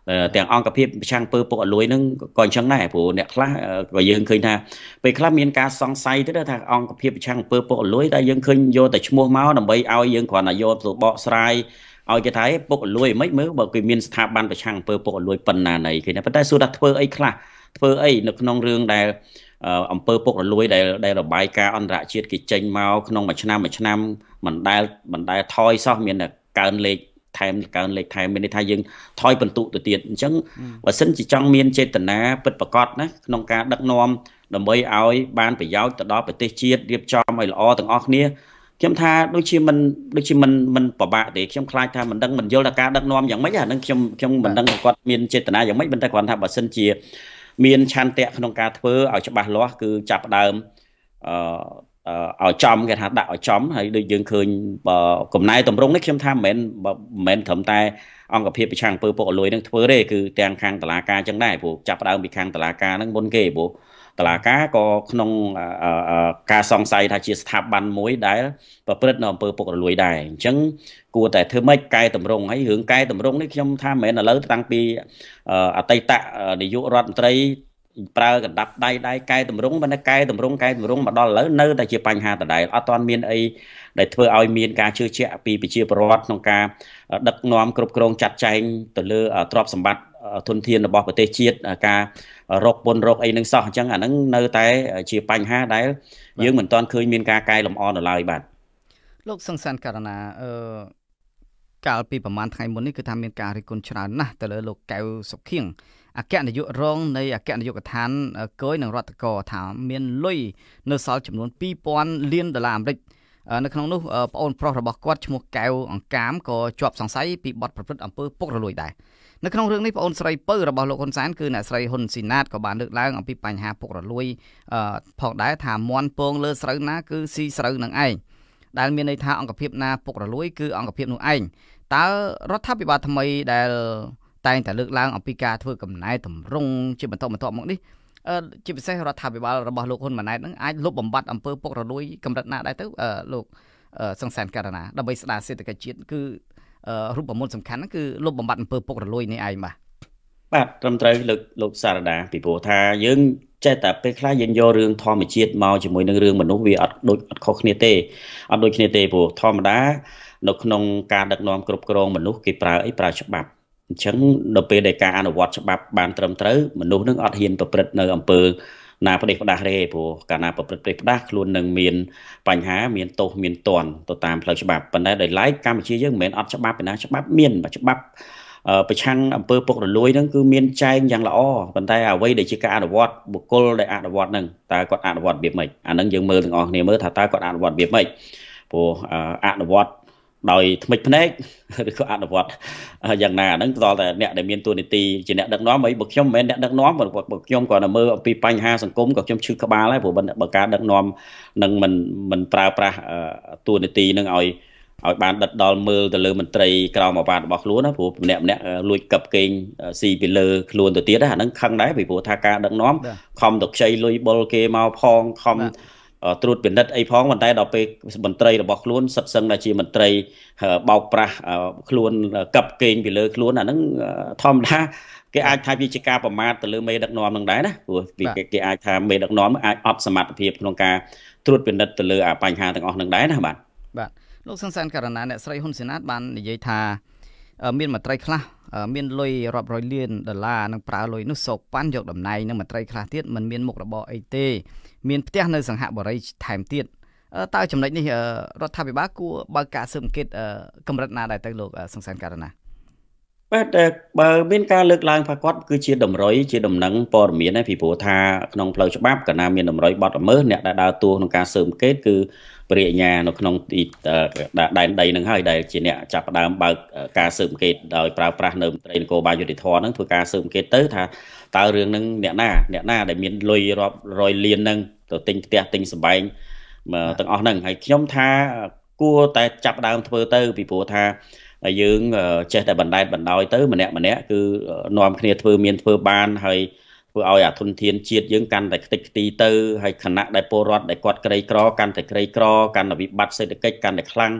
ទាំងអង្គភាពប្រឆាំងពើពុកអលួយនឹងក៏អញ្ចឹងដែរព្រោះអ្នកខ្លះក៏យើងឃើញថាពេលខ្លះមានការសង្ស័យទៅថាអង្គភាពប្រឆាំងពើពុកអលួយតែយើងឃើញយកតែឈ្មោះមកដើម្បីឲ្យយើងគ្រាន់តែយកទៅបកស្រាយឲ្យគេថាពុកអលួយមិនមើលបើគេមានស្ថាប័នប្រឆាំងពើពុកអលួយប៉ុណ្ណាណីគេប៉ុន្តែសួរថាធ្វើអីខ្លះធ្វើអីនៅក្នុងរឿងដែលអង្គើពុករលួយដែលដែលរបាយការណ៍អន្តរជាតិគេចេញមកក្នុងមួយឆ្នាំមួយឆ្នាំមិនដែលមិនដែលថយសោះមានតែកើនលេខថែមកើនលេខថែមមានន័យថាយើងថយបន្ទុទៅទៀតអញ្ចឹងបើសិនជាចង់មានចេតនាពិតប្រាកដណាក្នុងការដឹកនាំដើម្បីឲ្យបានប្រយោជន៍ទៅដល់ប្រទេសជាតិរៀបចំឲ្យល្អទាំងអស់គ្នាខ្ញុំថាដូចជាមិនដូចជាមិនមិនពិបាកទេខ្ញុំខ្លាចថាមិនដឹងមិនយល់ថាការដឹកនាំយ៉ាងម៉េចអានឹងខ្ញុំខ្ញុំមិនដឹងគាត់មានចេតនាយ៉ាងម៉េចប៉ុន្តែគាត់ថាបើសិនជាមានឆន្ទៈក្នុងការធ្វើឲ្យច្បាស់លាស់គឺចាប់ដើមអឺឲ្យចំគេថាដាក់ឲ្យចំហើយដូចយើងឃើញកំណែតម្រង់នេះខ្ញុំថាមិនមែនមិនមែនត្រឹមតែអង្គភាពប្រឆាំងពើពុកអលួយនឹងធ្វើទេគឺទាំងខាងតុលាការចឹងដែរព្រោះចាប់ដើមពីខាងតុលាការហ្នឹងមុនគេព្រោះតុលាការក៏ក្នុងការសង្ស័យថាជាស្ថាប័នមួយដែលប្រព្រឹត្តនៅអំពើពុករលួយដែរអញ្ចឹងគួរតែធ្វើម៉េចកែតម្រង់ហើយរឿងកែតម្រង់នេះខ្ញុំថាមិនមែនឥឡូវតាំងពីអតីតនាយករដ្ឋមន្ត្រីប្រើកណ្ដាប់ដៃដៃកែតម្រង់មិនតែកែតម្រង់កែតម្រង់មកដល់ឥឡូវនៅតែជាបញ្ហាដដែលអត់ទាន់មានអីដែលធ្វើឲ្យមានការជឿជាក់ពីប្រជាពលរដ្ឋក្នុងការដឹកនាំគ្រប់គ្រងចាត់ចែងទៅលើទ្រព្យសម្បត្តិធនធានរបស់ប្រទេសជាតិការរកពន្ធរកអីនឹងសោះអញ្ចឹងអាហ្នឹងនៅតែជាបញ្ហាដែលយើងមិនទាន់ឃើញមានការកែលម្អនៅឡើយបាទលោកសង្សានករណាអឺកាលពីប្រហែលថ្ងៃមុននេះគឺថាមានការរិះគន់ច្រើនណាស់ទៅលើលោកកៅសុខៀងអគ្គនាយករងនៃអគ្គនាយកដ្ឋានគយនឹងរដ្ឋកោថាមានលុយនៅសល់ចំនួនពីរពាន់លានដុល្លារអាមេរិកនៅក្នុងនោះប្អូនប្រុសរបស់គាត់ឈ្មោះកៅអង្កាមក៏ជាប់សង្ស័យពីបទប្រព្រឹត្តអំពើពុករលួយដែរនៅក្នុងរឿងនេះប្អូនស្រីពៅរបស់លោកហ៊ុនសែនគឺអ្នកស្រីហ៊ុនស៊ីណាតក៏បានលើកឡើងអំពីបញ្ហាពុករលួយផងដែរថាមន់ពងលើស្រូវណាគឺស៊ីស្រូវនឹងឯងដែលមានន័យថាអង្គភាពណាពុករលួយគឺអង្គភាពនោះឯងតើរដ្ឋាភិបាលថ្មីដែលតែងតែលើកឡើងអំពីការធ្វើកំណែតម្រង់ជាបន្តបន្ទាប់មកនេះជាពិសេសរដ្ឋាភិបាលរបស់លោកហ៊ុនម៉ាណែតនឹងអាចលុបបំបាត់អំពើពុករលួយកម្រិតណាដែរទៅលោកសង្សានករណាដើម្បីស្ដារសេដ្ឋកិច្ចជាតិគឺរូបមន្តសំខាន់ហ្នឹងគឺលុបបំបាត់អំពើពុករលួយនេះឯងបាទបាទត្រឹមត្រូវលោកលោកសារដាពីព្រោះថាយើងចេះតែពេលខ្លះយើងយករឿងធម្មជាតិមកជាមួយនឹងរឿងមនុស្សវាអត់ដូចអត់ខុសគ្នាទេអត់ដូចគ្នាទេព្រោះធម្មតានៅក្នុងការដឹកនាំគ្រប់គ្រងមនុស្សគេប្រើអីប្រើច្បាប់អញ្ចឹងដល់ពេលដែលការអនុវត្តច្បាប់បានត្រឹមត្រូវមនុស្សនឹងអត់ហ៊ានប្រព្រឹត្តនៅអំពើណាប្រទេសផ្ដាស់ទេព្រោះកាលណាប្រព្រឹត្តប្រទេសផ្ដាស់ខ្លួននឹងមានបញ្ហាមានទោសមានទណ្ឌទៅតាមផ្លូវច្បាប់ប៉ុន្តែដោយឡែកកម្ពុជាយើងមិនមែនអត់ច្បាប់ឯណាច្បាប់មានច្បាប់ប្រឆាំងអំពើពុករលួយហ្នឹងគឺមានចែងយ៉ាងល្អប៉ុន្តែអ្វីដែលជាការអនុវត្តបុគ្គលដែលអនុវត្តហ្នឹងតើគាត់អនុវត្តរបៀបម៉េចអាហ្នឹងយើងមើលទាំងអស់គ្នាមើលថាតើគាត់អនុវត្តរបៀបម៉េចព្រោះអនុវត្តដោយថ្មិចភ្នែកឬក៏អនុវត្តយ៉ាងណាហ្នឹងតើតែអ្នកដែលមានតួនាទីជាអ្នកដឹកនាំអីបើខ្ញុំមិនមែនអ្នកដឹកនាំបើខ្ញុំគាត់តែមើលអំពីបញ្ហាសង្គមក៏ខ្ញុំឈឺក្បាលដែរព្រោះបើការដឹកនាំនឹងមិនមិនប្រើប្រាស់តួនាទីនឹងឲ្យឲ្យបានដិតដល់មើលទៅលើមន្ត្រីក្រមអាវ៉ាតរបស់ខ្លួនណាព្រោះម្នាក់ម្នាក់លួចកັບកេងស៊ីពីលើខ្លួនទៅទៀតអាហ្នឹងខឹងដែរពីព្រោះថាការដឹកនាំខំទៅខ្ចីលុយបុលគេមកផងខំត្រួតពិនិត្យអីផងប៉ុន្តែដល់ពេលមន្ត្រីរបស់ខ្លួនសិតសឹងតែជាមន្ត្រីបោកប្រាស់ខ្លួនកັບកេងពីលើខ្លួនអាហ្នឹងធម្មតាគេអាចថាវាជាការប្រមាថទៅលើមេដឹកនាំនឹងដែរណាព្រោះគេអាចថាមេដឹកនាំអាចអត់សមត្ថភាពក្នុងការត្រួតពិនិត្យទៅលើបញ្ហាទាំងអស់នឹងដែរណាបាទបាទលោកសង្សានករណាអ្នកស្រីហ៊ុនសេណាតបាននិយាយថាមានមន្ត្រីខ្លះមានលុយរាប់រយលានដុល្លារនឹងប្រើលុយនោះសោកប៉ាន់យកតំណែងនឹងមន្ត្រីខ្លះទៀតមិនមានមុខរបរអីទេមានផ្ទះនៅសង្ហបុរីថែមទៀតតើចំណុចនេះរដ្ឋាភិបាលគួរបើកការស៊ើបអង្កេតកម្រិតណាដែរទៅលោកសង្សានករណាបាទបើមានការលើកឡើងថាគាត់គឺជាតម្រុយជាដំណឹងព័ត៌មានឯពីព្រោះថាក្នុងផ្លូវច្បាប់កាលណាមានតម្រុយបទល្មើសអ្នកដែលដើរតួក្នុងការស៊ើបអង្កេតគឺបរិញ្ញានៅក្នុងទីដែនដីនឹងហើយដែលជាអ្នកចាប់ផ្ដើមបើកការស៊ើបអង្កេតដោយប្រើប្រាស់នៅមន្ត្រីនគរបាលយុតិធម៌ហ្នឹងធ្វើការស៊ើបអង្កេតទៅថាតើរឿងហ្នឹងអ្នកណាអ្នកណាដែលមានលុយរាប់រយលានហ្នឹងទៅទិញផ្ទះទិញសម្បែងទាំងអស់ហ្នឹងហើយខ្ញុំថាគួរតែចាប់ផ្ដើមធ្វើទៅពីព្រោះថាយើងចេះតែបណ្ដែតបណ្ដោយទៅម្នាក់ម្នាក់គឺនាំគ្នាធ្វើមានធ្វើបានហើយធ្វើឲ្យអាធនធានជាតិយើងកាន់តែខ្ទេចខ្ទីទៅហើយខណៈដែលពលរដ្ឋដែលគាត់ក្រីក្រកាន់តែក្រីក្រកាន់តែវិបត្តិសេដ្ឋកិច្ចកាន់តែខ្លាំង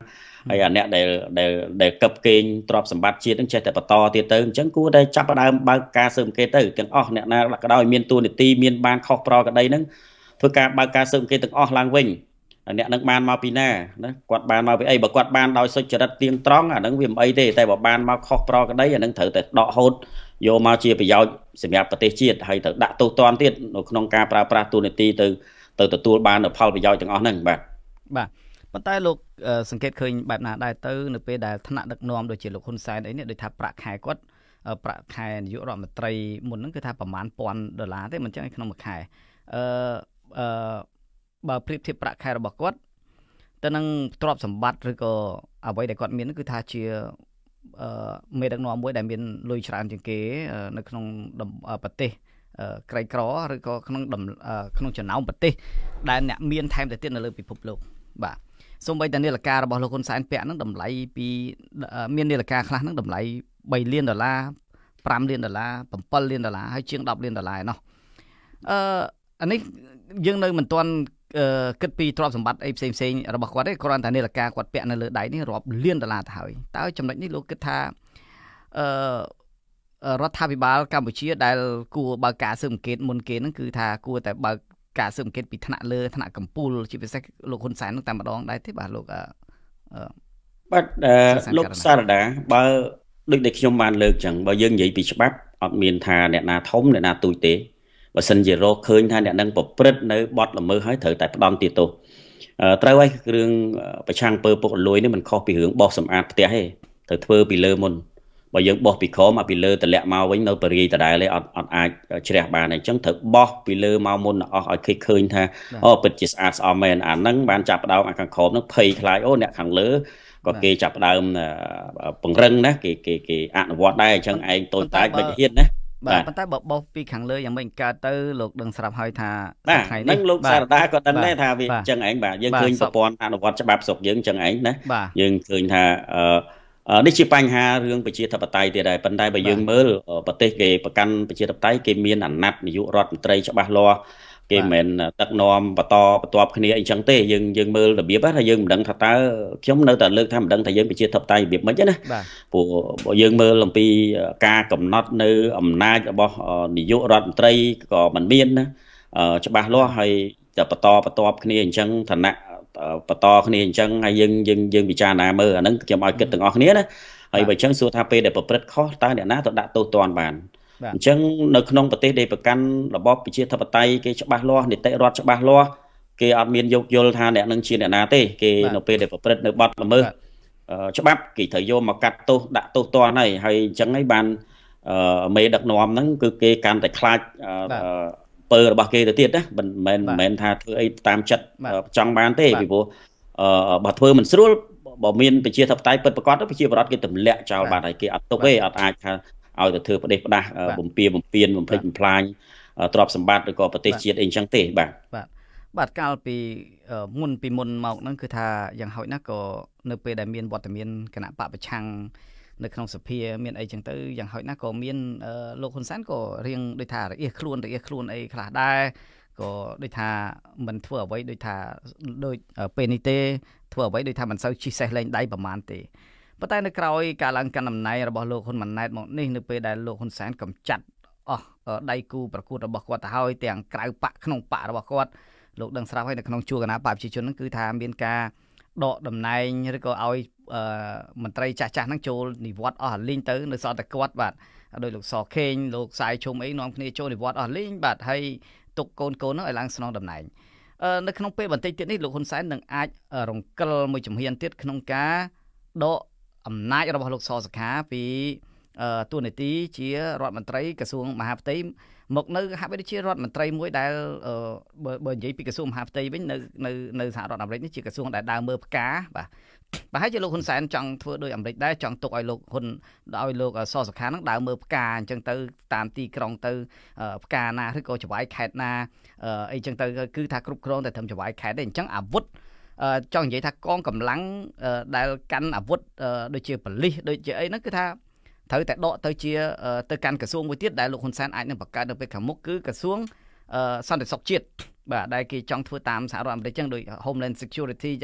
ហើយអាអ្នកដែលដែលដែលកឹបគេងទ្រព្យសម្បត្តិជាតិនឹងចេះតែបន្តទៀតទៅអញ្ចឹងគួរតែចាប់ផ្ដើមបើកការស៊ើបអង្កេតទៅទាំងអស់អ្នកណាក៏ដោយមានតួនាទីមានបានខុសប្រក្រតីហ្នឹងធ្វើការបើកការស៊ើបអង្កេតទាំងអស់ឡើងវិញអ្នកនឹងបានមកពីណាណាគាត់បានមកពីអីបើគាត់បានដោយសុចរិតទៀងត្រង់អាហ្នឹងវាមិនអីទេតែបើបានមកខុសប្រក្រតីអាហ្នឹងត្រូវតែដកហូតយកមកជាប្រយោជន៍សម្រាប់ប្រទេសជាតិហើយត្រូវដាក់ទោសទណ្ឌទៀតនៅក្នុងការប្រើប្រាស់តួនាទីទៅទៅទទួលបានផលប្រយោជន៍ទាំងអស់ហ្នឹងបាទបាទប៉ុន្តែលោកសង្កេតឃើញបែបណាដែរទៅនៅពេលដែលថ្នាក់ដឹកនាំដូចជាលោកហ៊ុនសែនអីនេះដូចថាប្រាក់ខែគាត់ប្រាក់ខែនាយករដ្ឋមន្ត្រីមុនហ្នឹងគឺថាប្រមាណពាន់ដុល្លារទេមិនចឹងក្នុងមួយខែអឺអឺបើប្រៀបធៀបប្រាក់ខែរបស់គាត់ទៅនឹងទ្រព្យសម្បត្តិឬក៏អ្វីដែលគាត់មានគឺថាជាអឺមេដឹកនាំមួយដែលមានលុយច្រើនជាងគេនៅក្នុងប្រទេសក្រីក្រឬក៏ក្នុងក្នុងចំណោមប្រទេសដែលអ្នកមានថែមទៅទៀតនៅលើពិភពលោកបាទសូម្បីតែនាឡិការបស់លោកហ៊ុនសែនពាក់ហ្នឹងតម្លៃពីមាននាឡិកាខ្លះហ្នឹងតម្លៃបីលានដុល្លារប្រាំលានដុល្លារbảyលានដុល្លារហើយជាងដប់លានដុល្លារឯណោះអឺអានេះយើងនៅមិនទាន់គិតពីទ្រព្យសម្បត្តិអីផ្សេងផ្សេងរបស់គាត់ទេគ្រាន់តែនាឡិកាគាត់ពាក់នៅលើដៃនេះរាប់លានដុល្លារទៅហើយតើចំណុចនេះលោកគិតថាអឺរដ្ឋាភិបាលកម្ពុជាដែលគួរបើកការស៊ើបអង្កេតមុនគេហ្នឹងគឺថាគួរតែបើកការស៊ើបអង្កេតពីថ្នាក់លើថ្នាក់កំពូលជាពិសេសលោកហ៊ុនសែននឹងតែម្ដងដែរទេបាទលោកអឺបាទលោកសារដាបើដូចដែលខ្ញុំបានលើកចឹងបើយើងនិយាយពីច្បាប់អត់មានថាអ្នកណាធំអ្នកណាទូចទេបើសិនជារកឃើញថាអ្នកនឹងប្រព្រឹត្តនៅបទល្មើសហើយត្រូវតែផ្ដន់ទោសត្រូវហើយរឿងប្រឆាំងពើពុករលួយនេះមិនខុសពីរឿងបោសសម្អាតផ្ទះទេត្រូវធ្វើពីលើមុនបើយើងបោះពីក្រោមមកពីលើតម្លាក់មកវិញនៅបរិយាដដែលទេអត់អត់អាចជ្រះបានអញ្ចឹងត្រូវបោះពីលើមកមុនអស់ឲ្យឃើញឃើញថាអូពិតជាស្អាតស្អំមែនអាហ្នឹងបានចាប់ផ្ដើមអាខាងក្រោមហ្នឹងភ័យខ្លាចអូអ្នកខាងលើក៏គេចាប់ផ្ដើមពង្រឹងណាគេគេគេអនុវត្តដែរអញ្ចឹងឯងតូចតាចមិនហ៊ានណាបាទប៉ុន្តែបើបោះពីខាងលើយ៉ាងមិនកើតទៅលោកដឹងស្រាប់ហើយថាថ្ងៃនេះលោកសារដាក៏ដឹងដែរថាវាអញ្ចឹងឯងបាទយើងឃើញប្រព័ន្ធអនុវត្តច្បាប់ស្រុកយើងអញ្ចឹងឯងណាយើងឃើញថាអឺនេះជាបញ្ហារឿងប្រជាធិបតេយ្យទៀតដែរប៉ុន្តែបើយើងមើលប្រទេសគេប្រកាន់ប្រជាធិបតេយ្យគេមានអាណត្តិនាយករដ្ឋមន្ត្រីច្បាស់លាស់គេមិនមែនដឹកនាំបន្តបន្ទាប់គ្នាអីចឹងទេយើងយើងមើលរបៀបថាយើងមិនដឹងថាតើខ្ញុំនៅតែលើកថាមិនដឹងថាយើងប្រជាធិបតេយ្យរបៀបម៉េចណាព្រោះយើងមើលអំពីការកំណត់នៅអំណាចរបស់នាយករដ្ឋមន្ត្រីក៏មិនមានណាច្បាស់លាស់ហើយតែបន្តបន្ទាប់គ្នាអញ្ចឹងឋានៈបន្តគ្នាអញ្ចឹងហើយយើងយើងយើងពិចារណាមើលអាហ្នឹងខ្ញុំឲ្យគិតទាំងអស់គ្នាណាហើយបើអញ្ចឹងសួរថាពេលដែលប្រព្រឹត្តខុសតើអ្នកណាទៅដាក់ទោសទណ្ឌបានអញ្ចឹងនៅក្នុងប្រទេសដែលប្រកាន់របបប្រជាធិបតេយ្យគេច្បាស់លាស់នីតិរដ្ឋច្បាស់លាស់គេអត់មានយោគយល់ថាអ្នកនឹងជាអ្នកណាទេគេនៅពេលដែលប្រព្រឹត្តនៅបទល្មើសច្បាប់គេត្រូវយកមកកាត់ទោសដាក់ទោសទណ្ឌហើយហើយអញ្ចឹងហើយបានមេដឹកនាំហ្នឹងគឺគេកាន់តែខ្លាចពើរបស់គេទៅទៀតណាមិនមែនមិនមែនថាធ្វើអីតាមចិត្តចង់បានទេពីព្រោះបើធ្វើមិនស្រួលបើមានប្រជាធិបតេយ្យពិតប្រាកដទៅប្រជាពលរដ្ឋគេទម្លាក់ចោលបាត់ហើយគេអត់ទុកទេអត់អាចថាឲ្យទៅធ្វើប្រទេសផ្ដាស់បំពៀបំពៀនបំភ្លេចបំផ្លាញទ្រព្យសម្បត្តិឬក៏ប្រទេសជាតិអីចឹងទេបាទបាទបាទកាលពីមុនពីមុនមកហ្នឹងគឺថាយ៉ាងហោចណាស់ក៏នៅពេលដែលមានវត្តមានគណៈបកប្រឆាំងនៅក្នុងសភាមានអីចឹងទៅយ៉ាងហោចណាស់ក៏មានលោកហ៊ុនសែនក៏រៀងដូចថារអៀសខ្លួនរអៀសខ្លួនអីខ្លះដែរក៏ដូចថាមិនធ្វើអ្វីដូចថាដូចពេលនេះទេធ្វើអ្វីដូចថាមិនសូវជិះសេះលែងដៃប្រមាណទេប៉ុន្តែនៅក្រោយការឡើងកាន់តំណែងរបស់លោកហ៊ុនម៉ាណែតមកនេះនៅពេលដែលលោកហ៊ុនសែនកំចាត់អស់ដៃគូប្រកួតរបស់គាត់ទៅហើយទាំងក្រៅបកក្នុងបករបស់គាត់លោកដឹងស្រាប់ហើយនៅក្នុងជួរគណៈបកប្រជាជនហ្នឹងគឺថាមានការដកតំណែងឬក៏ឲ្យមន្ត្រីចាស់ចាស់ហ្នឹងចូលនិវត្តន៍អស់លីងទៅនៅសល់តែគាត់បាទដោយលោកសខេងលោកសាយឈុំអីនាំគ្នាចូលនិវត្តន៍អស់លីងបាទហើយទុកកូនកូនហ្នឹងឲ្យឡើងស្នងតំណែងនៅក្នុងពេលបន្តិចទៀតនេះលោកហ៊ុនសែននឹងអាចរង្កិលមួយជំហានទៀតក្នុងការដកអំណាចរបស់លោកសសខាពីតួនាទីជារដ្ឋមន្ត្រីក្រសួងមហាផ្ទៃមកនៅហាក់បីដូចជារដ្ឋមន្ត្រីមួយដែលបើនិយាយពីក្រសួងមហាផ្ទៃវិញនៅនៅនៅសហរដ្ឋអាមេរិកនេះជាក្រសួងដែលដើរមើលផ្កាបាទប្រហែលជាលោកហ៊ុនសែនចង់ធ្វើដោយអាមេរិកដែរចង់ទុកឲ្យលោកហ៊ុនឲ្យលោកសសខានឹងដើរមើលផ្កាអញ្ចឹងទៅតាមទីក្រុងទៅផ្កាណាឬក៏ចង្វាយខេត្តណាអីចឹងទៅគឺថាគ្រប់គ្រងតែត្រឹមចង្វាយខេត្តទេអញ្ចឹងអាវុធចង់និយាយថាកងកម្លាំងដែលកាន់អាវុធដូចជាប៉ូលីសដូចជាអីហ្នឹងគឺថាត្រូវតែដកទៅជាទៅកាន់ក្រសួងមួយទៀតដែលលោកហ៊ុនសែនអាចនឹងបង្កើតនៅពេលខាងមុខគឺក្រសួងសន្តិសុខជាតិបាទដែលគេចង់ធ្វើតាមសហរដ្ឋអាមេរិកចឹងដូច Homeland Security ចឹងណា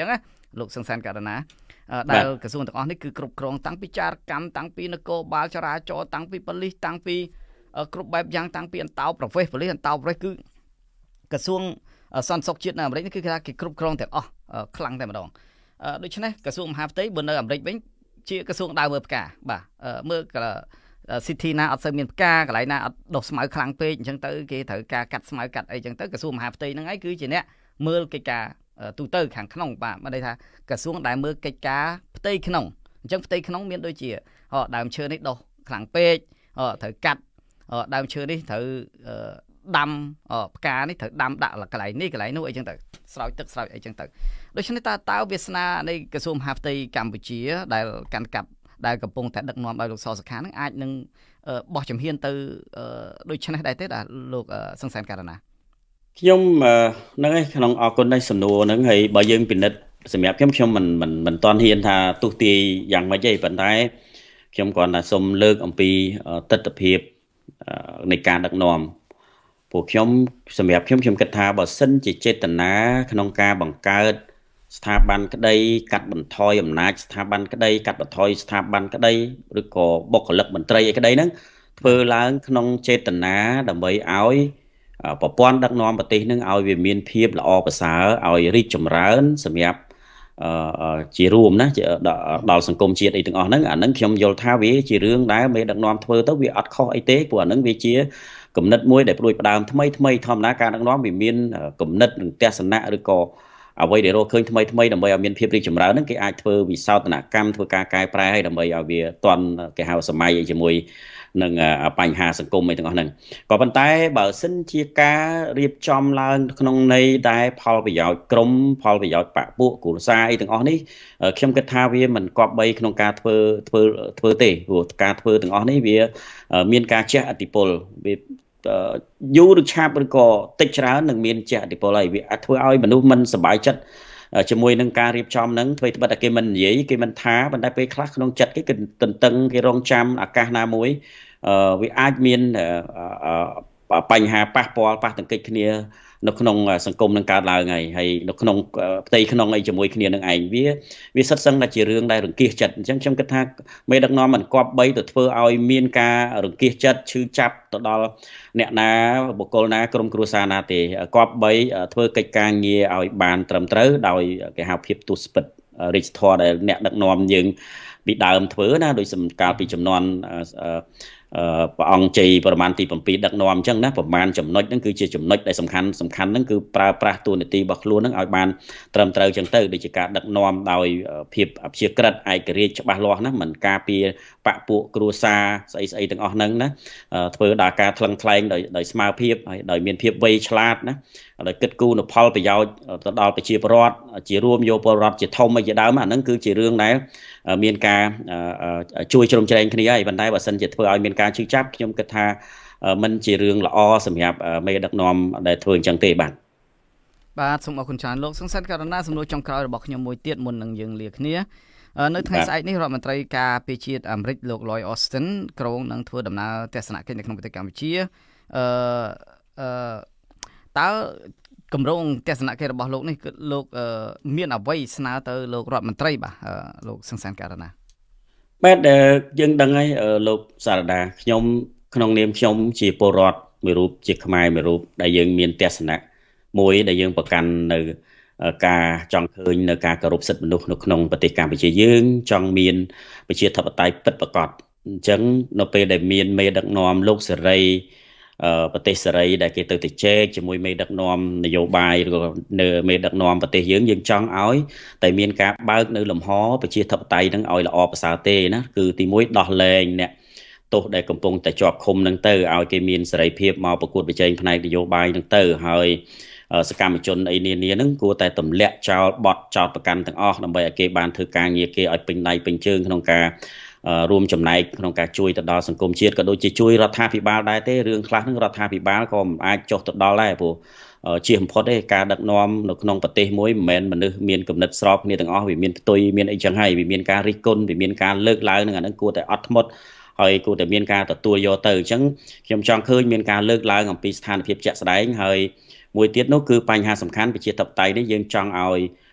លោកសង្សានករណាដែលក្រសួងទាំងអស់នេះគឺគ្រប់គ្រងតាំងពីចារកម្មតាំងពីនគរបាលចរាចរណ៍តាំងពីប៉ូលីសតាំងពីគ្រប់បែបយ៉ាងតាំងពីអន្តោប្រវេសន៍ប៉ូលីសអន្តោប្រវេសន៍គឺក្រសួងសន្តិសុខជាតិនៅអាមេរិកនេះគឺគេថាគេគ្រប់គ្រងទាំងអស់ខ្លាំងតែម្ដងដូច្នេះក្រសួងមហាផ្ទៃបើនៅអាមេរិកវិញជាក្រសួងដើរមើលផ្កាបាទមើលស៊ីធីណាអត់សូវមានផ្កាកន្លែងណាអត់ដុះស្មៅខ្លាំងពេកអញ្ចឹងទៅគេត្រូវការកាត់ស្មៅកាត់អីអញ្ចឹងទៅក្រសួងមហាផ្ទៃហ្នឹងឯងគឺជាអ្នកមើលកិច្ចការទូទៅខាងក្នុងបាទមិនន័យថាក្រសួងដែលមើលកិច្ចការផ្ទៃក្នុងអញ្ចឹងផ្ទៃក្នុងមានដូចជាដើមឈើនេះដុះខ្លាំងពេកត្រូវកាត់ដើមឈើនេះត្រូវដាំផ្កានេះត្រូវដាំដាក់កន្លែងនេះកន្លែងនោះអីចឹងទៅស្រោចទឹកស្រោចអីចឹងទៅដូច្នេះតើតើវាសនានៃក្រសួងមហាផ្ទៃកម្ពុជាដែលកាន់កាប់ដែលកំពុងតែដឹកនាំដោយលោកសសុខានឹងអាចនឹងបោះជំហានទៅដូចនេះដែរទេបាទលោកសង្សានករណាខ្ញុំហ្នឹងឯងក្នុងអគុណនៃសំណួរហ្នឹងហើយបើយើងពិនិត្យសម្រាប់ខ្ញុំខ្ញុំមិនមិនមិនតន់ហ៊ានថាទុះទាយយ៉ាងម៉េចទេប៉ុន្តែខ្ញុំគ្រាន់តែសូមលើកអំពីទស្សនវិជ្ជានៃការដឹកនាំពួកខ្ញុំសម្រាប់ខ្ញុំខ្ញុំគិតថាបើសិនជាចេតនាក្នុងការបង្កើតស្ថាប័នក្តីកាត់បន្ថយអំណាចស្ថាប័នក្តីកាត់បន្ថយស្ថាប័នក្តីឬក៏បុគ្គលិកមន្ត្រីអីក្តីហ្នឹងធ្វើឡើងក្នុងចេតនាដើម្បីឲ្យប្រព័ន្ធដឹកនាំប្រទេសនឹងឲ្យវាមានភាពល្អប្រសើរឲ្យរីកចម្រើនសម្រាប់ជារួមណាដល់សង្គមជាតិអីទាំងអស់ហ្នឹងអាហ្នឹងខ្ញុំយល់ថាវាជារឿងដែលមេដឹកនាំធ្វើទៅវាអត់ខុសអីទេព្រោះអាហ្នឹងវាជាគំនិតមួយដែលព្រួយផ្ដើមថ្មីថ្មីធម្មតាការដឹកនាំវាមានគំនិតនិងទស្សនៈឬក៏អ្វីដែលរកឃើញថ្មីថ្មីដើម្បីឲ្យមានភាពរីកចម្រើនហ្នឹងគេអាចធ្វើវិសោធនកម្មធ្វើការកែប្រែឲ្យដើម្បីឲ្យវាតន់គេហៅសម័យជាមួយនឹងបញ្ហាសង្គមអីទាំងអស់ហ្នឹងក៏ប៉ុន្តែបើសិនជាការរៀបចំឡើងក្នុងន័យដែលផលប្រយោជន៍ក្រុមផលប្រយោជន៍បកពួកគ្រួសារអីទាំងអស់នេះខ្ញុំគិតថាវាមិនគប្បីក្នុងការធ្វើធ្វើធ្វើទេព្រោះការធ្វើទាំងអស់នេះវាមានការជះឥទ្ធិពលវាយូរឬឆាប់ឬក៏តិចច្រើននឹងមានជះឥទ្ធិពលហើយវាអាចធ្វើឲ្យមនុស្សមិនសប្បាយចិត្តជាមួយនឹងការរៀបចំហ្នឹងធ្វើត្បិតតែគេមិននិយាយគេមិនថាប៉ុន្តែពេលខ្លះក្នុងចិត្តគេគឺទន្ទឹងគេរងចាំឱកាសណាមួយវាអាចមានបញ្ហាប៉ះពាល់ប៉ះទង្គិចគ្នានៅក្នុងសង្គមនឹងកើតឡើងហើយហើយនៅក្នុងផ្ទៃក្នុងអីជាមួយគ្នានឹងឯងវាវាសិតសឹងតែជារឿងដែលរង្គៀសចិត្តអញ្ចឹងខ្ញុំគិតថាមេដឹកនាំមិនគប្បីទៅធ្វើឲ្យមានការរង្គៀសចិត្តឈឺចាប់ទៅដល់អ្នកណាបុគ្គលណាក្រុមគ្រួសារណាទេគប្បីធ្វើកិច្ចការងារឲ្យបានត្រឹមត្រូវដោយគេហៅភាពទុស្ពិតរិទ្ធធម៌ដែលអ្នកដឹកនាំយើងពីដើមធ្វើណាដោយសំកាលពីចំនួនព្រះអង្គជ័យប្រមាណទី7ដឹកនាំអញ្ចឹងណាប្រមាណចំណុចហ្នឹងគឺជាចំណុចដែលសំខាន់សំខាន់ហ្នឹងគឺប្រើប្រាស់តួនាទីរបស់ខ្លួនហ្នឹងឲ្យបានត្រឹមត្រូវអញ្ចឹងទៅដូចជាការដឹកនាំដោយភាពអព្យាក្រឹតឯករាជ្យច្បាស់លាស់ណាមិនការពារបពពួកគ្រួសារស្អីស្អីទាំងអស់ហ្នឹងណាធ្វើដល់ការថ្លឹងថ្លែងដោយដោយស្មារភាពហើយដោយមានភាពវៃឆ្លាតណាដោយគិតគូរនូវផលប្រយោជន៍ទៅដល់ប្រជាពលរដ្ឋជារួមយកពលរដ្ឋជាធំអីជាដើមអាហ្នឹងគឺជារឿងដែលមានការជួយជ្រោមជ្រែងគ្នាហើយប៉ុន្តែបើសិនជាធ្វើឲ្យមានការជឿចាប់ខ្ញុំគិតថាมันជារឿងល្អសម្រាប់មេដឹកនាំដែលធ្វើអញ្ចឹងទេបាទបាទសូមអរគុណច្រើនលោកសង្សានករណាសំណួរចុងក្រោយរបស់ខ្ញុំមួយទៀតមុននឹងយើងលាគ្នានៅថ្ងៃស្អែកនេះរដ្ឋមន្ត្រីការពារជាតិអាមេរិកលោក Lloyd Austin ក្រុងនឹងធ្វើដំណើរទស្សនកិច្ចនៅក្នុងប្រទេសកម្ពុជាអឺអឺតើគម្រោងទស្សនកិច្ចរបស់លោកនេះគឺលោកមានអ្វីស្នើទៅលោករដ្ឋមន្ត្រីបាទលោកសង្សានករណាបាទយើងដឹងហើយលោកសារដាខ្ញុំក្នុងនាមខ្ញុំជាពលរដ្ឋមួយរូបជាខ្មែរមួយរូបដែលយើងមានទស្សនៈមួយដែលយើងប្រកាន់នៅការចង់ឃើញនៅការគោរពសិទ្ធិមនុស្សនៅក្នុងប្រទេសកម្ពុជាយើងចង់មានប្រជាធិបតេយ្យពិតប្រាកដអញ្ចឹងនៅពេលដែលមានមេដឹកនាំលោកសេរីប្រទេសសេរីដែលគេទៅទៅជែកជាមួយមេដឹកនាំនយោបាយឬក៏នៅមេដឹកនាំប្រទេសយើងយើងចង់ឲ្យតែមានការបើកនៅលំហប្រជាធិបតេយ្យហ្នឹងឲ្យល្អប្រសើរទេណាគឺទីមួយដោះលែងអ្នកទោសដែលកំពុងតែជាប់ឃុំហ្នឹងទៅឲ្យគេមានសេរីភាពមកប្រកួតប្រជែងផ្នែកនយោបាយហ្នឹងទៅហើយសកម្មជនអីនានាហ្នឹងគួរតែទម្លាក់ចោលបទចោតប្រកាន់ទាំងអស់ដើម្បីឲ្យគេបានធ្វើការងារគេឲ្យពេញដៃពេញជើងក្នុងការរួមចំណែកក្នុងការជួយទៅដល់សង្គមជាតិក៏ដូចជាជួយរដ្ឋាភិបាលដែរទេរឿងខ្លះហ្នឹងរដ្ឋាភិបាលក៏មិនអាចចុះទៅដល់ដែរព្រោះជាបំផុតទេការដឹកនាំនៅក្នុងប្រទេសមួយមិនមែនមនុស្សមានគំនិតស្របគ្នាទាំងអស់វាមានផ្ទុយមានអីចឹងហើយវាមានការរិះគន់វាមានការលើកឡើងហ្នឹងអាហ្នឹងគួរតែអត់ធ្មត់ហើយគួរតែមានការទទួលយកទៅអញ្ចឹងខ្ញុំចង់ឃើញមានការលើកឡើងអំពីស្ថានភាពជាក់ស្ដែងហើយមួយទៀតនោះគឺបញ្ហាសំខាន់ប្រជាធិបតេយ្យនេះយើងចង់ឲ្យ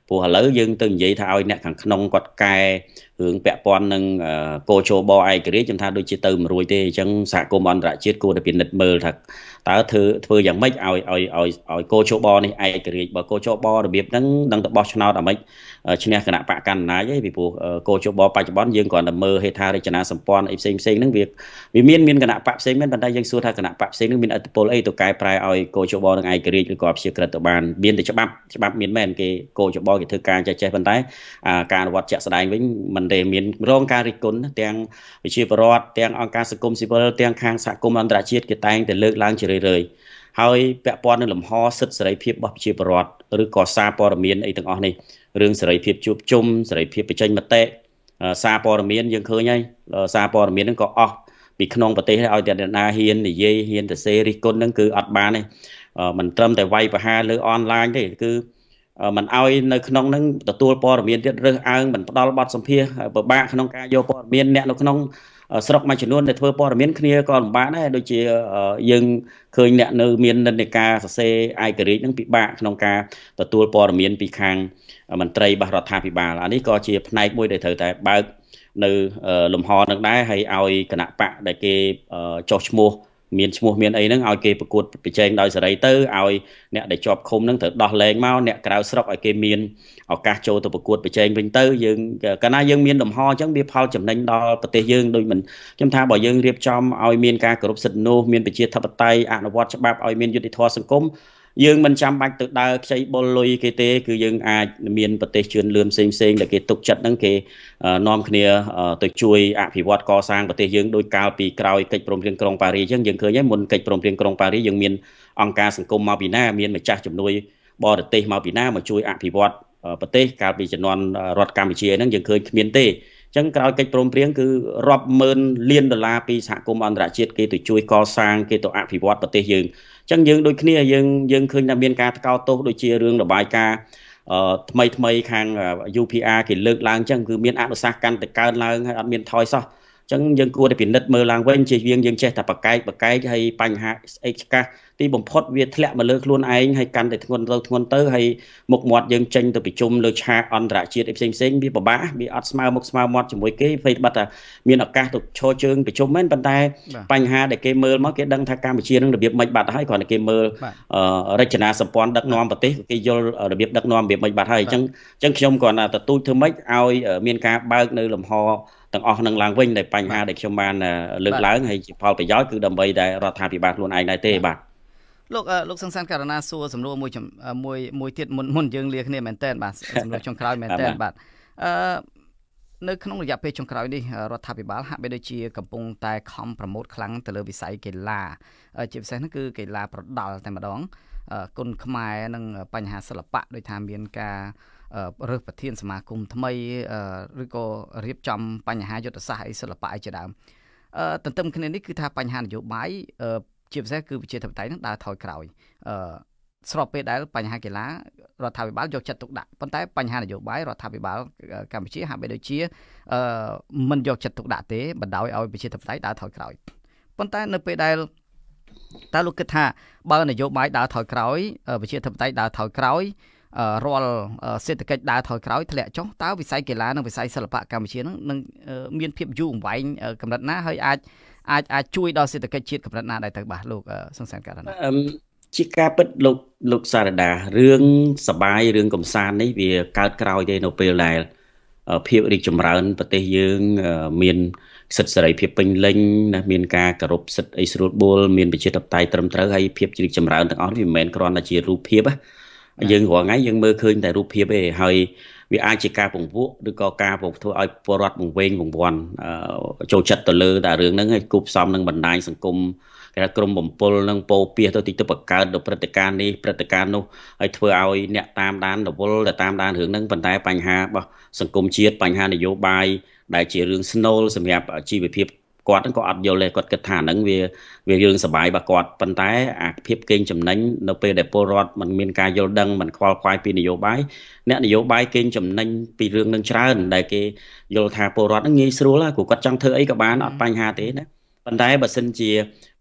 ព្រោះឥឡូវយើងទៅនិយាយថាឲ្យអ្នកខាងក្នុងគាត់កែរឿងពាក់ព័ន្ធនឹងកោជបឯករាជ្យខ្ញុំថាដូចជាទៅមិនរួចទេអញ្ចឹងសហគមន៍អន្តរជាតិគួរតែពិនិត្យមើលថាតើធ្វើធ្វើយ៉ាងម៉េចឲ្យឲ្យឲ្យឲ្យកោជបនេះឯករាជ្យបើកោជបរបៀបហ្នឹងដឹងទៅបោះឆ្នោតអាម៉េចឈ្នះគណៈបកកណ្ដាលឯងពីព្រោះកោជបបច្ចុប្បន្នយើងគ្រាន់តែមើលហេដ្ឋារចនាសម្ព័ន្ធអីផ្សេងផ្សេងហ្នឹងវាវាមានមានគណៈបកផ្សេងមែនប៉ុន្តែយើងសួរថាគណៈបកផ្សេងហ្នឹងមានឥទ្ធិពលអីទៅកែប្រែឲ្យកោជបនឹងឯករាជ្យឬក៏អព្យាក្រឹតទៅបានមានតែច្បាប់ច្បាប់មានមែនគេកោជបគេធ្វើការចេះចេះប៉ុន្តែការអនុវត្តជាក់ស្ដែងវិញមិនដែលមានរងការរិះគន់ទាំងវិជាប្រវត្តិទាំងអង្គការសង្គមស៊ីវិលទាំងខាងសហគមន៍អន្តរជាតិគេតែងតែលើកឡើងជារឿយៗហើយពាក់ព័ន្ធនឹងលំហសិទ្ធិសេរីភាពរបស់ប្រជាពលរដ្ឋឬក៏សារព័ត៌មានអីទាំងអស់នេះរឿងសេរីភាពជួបជុំសេរីភាពបញ្ចេញមតិសារព័ត៌មានយើងឃើញហើយសារព័ត៌មានហ្នឹងក៏អស់ពីក្នុងប្រទេសឲ្យតែអ្នកណាហ៊ាននិយាយហ៊ានទៅសេរិះគន់ហ្នឹងគឺអត់បានទេមិនត្រឹមតែវាយប្រហារលើអនឡាញទេគឺមិនឲ្យនៅក្នុងហ្នឹងទទួលព័ត៌មានទៀតរើសអើងមិនផ្ដល់បទសម្ភាសន៍ពិបាកក្នុងការយកព័ត៌មានអ្នកនៅក្នុងស្រុកមួយចំនួនដែលធ្វើព័ត៌មានគ្នាក៏លំបាកដែរដូចជាយើងឃើញអ្នកនៅមាននិន្នាការសរសេរឯករាជ្យហ្នឹងពិបាកក្នុងការទទួលព័ត៌មានពីខាងមន្ត្រីរបស់រដ្ឋាភិបាលអានេះក៏ជាផ្នែកមួយដែលត្រូវតែបើកនៅលំហនឹងដែរហើយឲ្យគណៈបកដែលគេចោះឈ្មោះមានឈ្មោះមានអីហ្នឹងឲ្យគេប្រកួតប្រជែងដោយសេរីទៅឲ្យអ្នកដែលជាប់ឃុំហ្នឹងត្រូវដោះលែងមកអ្នកក្រៅស្រុកឲ្យគេមានឱកាសចូលទៅប្រកួតប្រជែងវិញទៅយើងកាលណាយើងមានលំហអញ្ចឹងវាផលចំណេញដល់ប្រទេសយើងដូចមិនខ្ញុំថាបើយើងរៀបចំឲ្យមានការគោរពសិទ្ធិមនុស្សមានប្រជាធិបតេយ្យអនុវត្តច្បាប់ឲ្យមានយុត្តិធម៌សង្គមយើងមិនចាំបាច់ទៅដើរខ្ចីបុលលុយគេទេគឺយើងអាចមានប្រទេសជឿនលឿនផ្សេងផ្សេងដែលគេទុកចិត្តហ្នឹងគេនាំគ្នាទៅជួយអភិវឌ្ឍកសាងប្រទេសយើងដោយកាលពីក្រោយកិច្ចព្រមព្រៀងក្រុងប៉ារីសអញ្ចឹងយើងឃើញហើយមុនកិច្ចព្រមព្រៀងក្រុងប៉ារីសយើងមានអង្គការសង្គមមកពីណាមានម្ចាស់ជំនួយបរទេសមកពីណាមកជួយអភិវឌ្ឍប្រទេសកាលពីជំនាន់រដ្ឋកម្ពុជាហ្នឹងយើងឃើញគ្មានទេអញ្ចឹងក្រោយកិច្ចព្រមព្រៀងគឺរាប់ម៉ឺនលានដុល្លារពីសហគមន៍អន្តរជាតិគេទៅជួយកសាងគេទៅអភិវឌ្ឍប្រទេសយើងអញ្ចឹងយើងដូចគ្នាយើងយើងឃើញថាមានការថ្កោលទោសដូចជារឿងរបាយការណ៍ថ្មីថ្មីខាង U P R គេលើកឡើងអញ្ចឹងគឺមានអនុសាសន៍កាន់តែកើនឡើងហើយអត់មានថយសោះអញ្ចឹងយើងគួរតែពិនិត្យមើលឡើងវិញជិះយើងយើងចេះតែប្រកែកប្រកែកហើយបញ្ហាស្អិចឆ្កាស់ទីបំផុតវាធ្លាក់មកលើខ្លួនឯងហើយកាន់តែធ្ងន់ទៅធ្ងន់ទៅហើយមុខមាត់យើងចេញទៅប្រជុំលើឆាកអន្តរជាតិផ្សេងផ្សេងវាពិបាកវាអត់ស្មើមុខស្មើមាត់ជាមួយគេព្រៃបាត់ថាមានឱកាសទៅឈរជើងប្រជុំមែនប៉ុន្តែបញ្ហាដែលគេមើលមកគេដឹងថាកម្ពុជានឹងរបៀបមិនបាត់ហើយគ្រាន់តែគេមើលរចនាសម្ព័ន្ធដឹកនាំប្រទេសគេយល់របៀបដឹកនាំរបៀបមិនបាត់ហើយអញ្ចឹងអញ្ចឹងខ្ញុំគ្រាន់តែទទូចធ្វើម៉េចឲ្យមានការបើកនៅលំហទាំងអស់នឹងឡើងវិញដែលបញ្ហាដែលខ្ញុំបានលើកឡើងហើយជាផលប្រយោជន៍គឺដើម្បីដែលរដ្ឋាភិបាលខ្លួនឯងដែរទេបាទលោកលោកសង្សានករណីសួរសំណួរមួយមួយមួយទៀតមុនមុនយើងលាគ្នាមែនតើបាទសំណួរចុងក្រោយមែនតើបាទអឺនៅក្នុងរយៈពេលចុងក្រោយនេះរដ្ឋាភិបាលហាក់បីដូចជាកំពុងតែខំប្រមូតខ្លាំងទៅលើវិស័យកីឡាជាពិសេសនោះគឺកីឡាប្រដាល់តែម្ដងគុណខ្មែរនិងបញ្ហាសិល្បៈដោយថាមានការរើសប្រធានសមាគមថ្មីឬក៏រៀបចំបញ្ហាយុទ្ធសាស្ត្រអីសិល្បៈអីជាដើមទន្ទឹមគ្នានេះគឺថាបញ្ហានយោបាយជាពិសេសគឺប្រជាធិបតេយ្យនឹងដើរថយក្រោយអឺស្របពេលដែលបញ្ហាកីឡារដ្ឋាភិបាលយកចិត្តទុកដាក់ប៉ុន្តែបញ្ហានយោបាយរដ្ឋាភិបាលកម្ពុជាហាក់បីដូចជាអឺមិនយកចិត្តទុកដាក់ទេបណ្ដោយឲ្យប្រជាធិបតេយ្យដើរថយក្រោយប៉ុន្តែនៅពេលដែលតើលោកគិតថាបើនយោបាយដើរថយក្រោយប្រជាធិបតេយ្យដើរថយក្រោយរាល់សេដ្ឋកិច្ចដើរថយក្រោយធ្លាក់ចុះតើវិស័យកីឡានិងវិស័យសិល្បៈកម្ពុជានឹងនឹងមានភាពយូរអង្វែងកម្រិតណាហើយអាចអាចអាចជួយដល់សេដ្ឋកិច្ចជាតិកម្រិតណាដែរទៅបាទលោកសង្សានករណីជាការពិតលោកលោកសារដារឿងសបាយរឿងកំសាន្តនេះវាកើតក្រោយទេនៅពេលដែលភាពរីកចម្រើនប្រទេសយើងមានសិទ្ធិសេរីភាពពេញលេញណាមានការគោរពសិទ្ធិអីស្រួលបួលមានប្រជាធិបតេយ្យត្រឹមត្រូវហើយភាពរីកចម្រើនទាំងអស់នេះវាមិនមែនគ្រាន់តែជារូបភាពយើងរាល់ថ្ងៃយើងមើលឃើញតែរូបភាពទេហើយវាអាចជាការពង្ពួកឬក៏ការធ្វើឲ្យពលរដ្ឋវង្វេងវង្វាន់ចូលចិត្តទៅលើតែរឿងហ្នឹងហើយគូផ្សំនឹងបណ្ដាញសង្គមគេថាក្រុមបំពុលនឹងពោពាសទៅតិចទៅបង្កើតទៅព្រឹត្តិការណ៍នេះព្រឹត្តិការណ៍នោះហើយធ្វើឲ្យអ្នកតាមដានរវល់ទៅតាមដានរឿងហ្នឹងប៉ុន្តែបញ្ហារបស់សង្គមជាតិបញ្ហានយោបាយដែលជារឿងស្នូលសម្រាប់ជីវភាពគាត់ហ្នឹងក៏អត់យល់ដែរគាត់គិតថាហ្នឹងវាវារឿងសបាយរបស់គាត់ប៉ុន្តែអាភាពកេងចំណេញនៅពេលដែលពលរដ្ឋមិនមានការយល់ដឹងមិនខ្វល់ខ្វាយពីនយោបាយអ្នកនយោបាយកេងចំណេញពីរឿងនឹងច្រើនដែលគេយល់ថាពលរដ្ឋហ្នឹងងាយស្រួលព្រោះគាត់ចង់ធ្វើអីក៏បានអត់បញ្ហាទេណាប៉ុន្តែបើសិនជា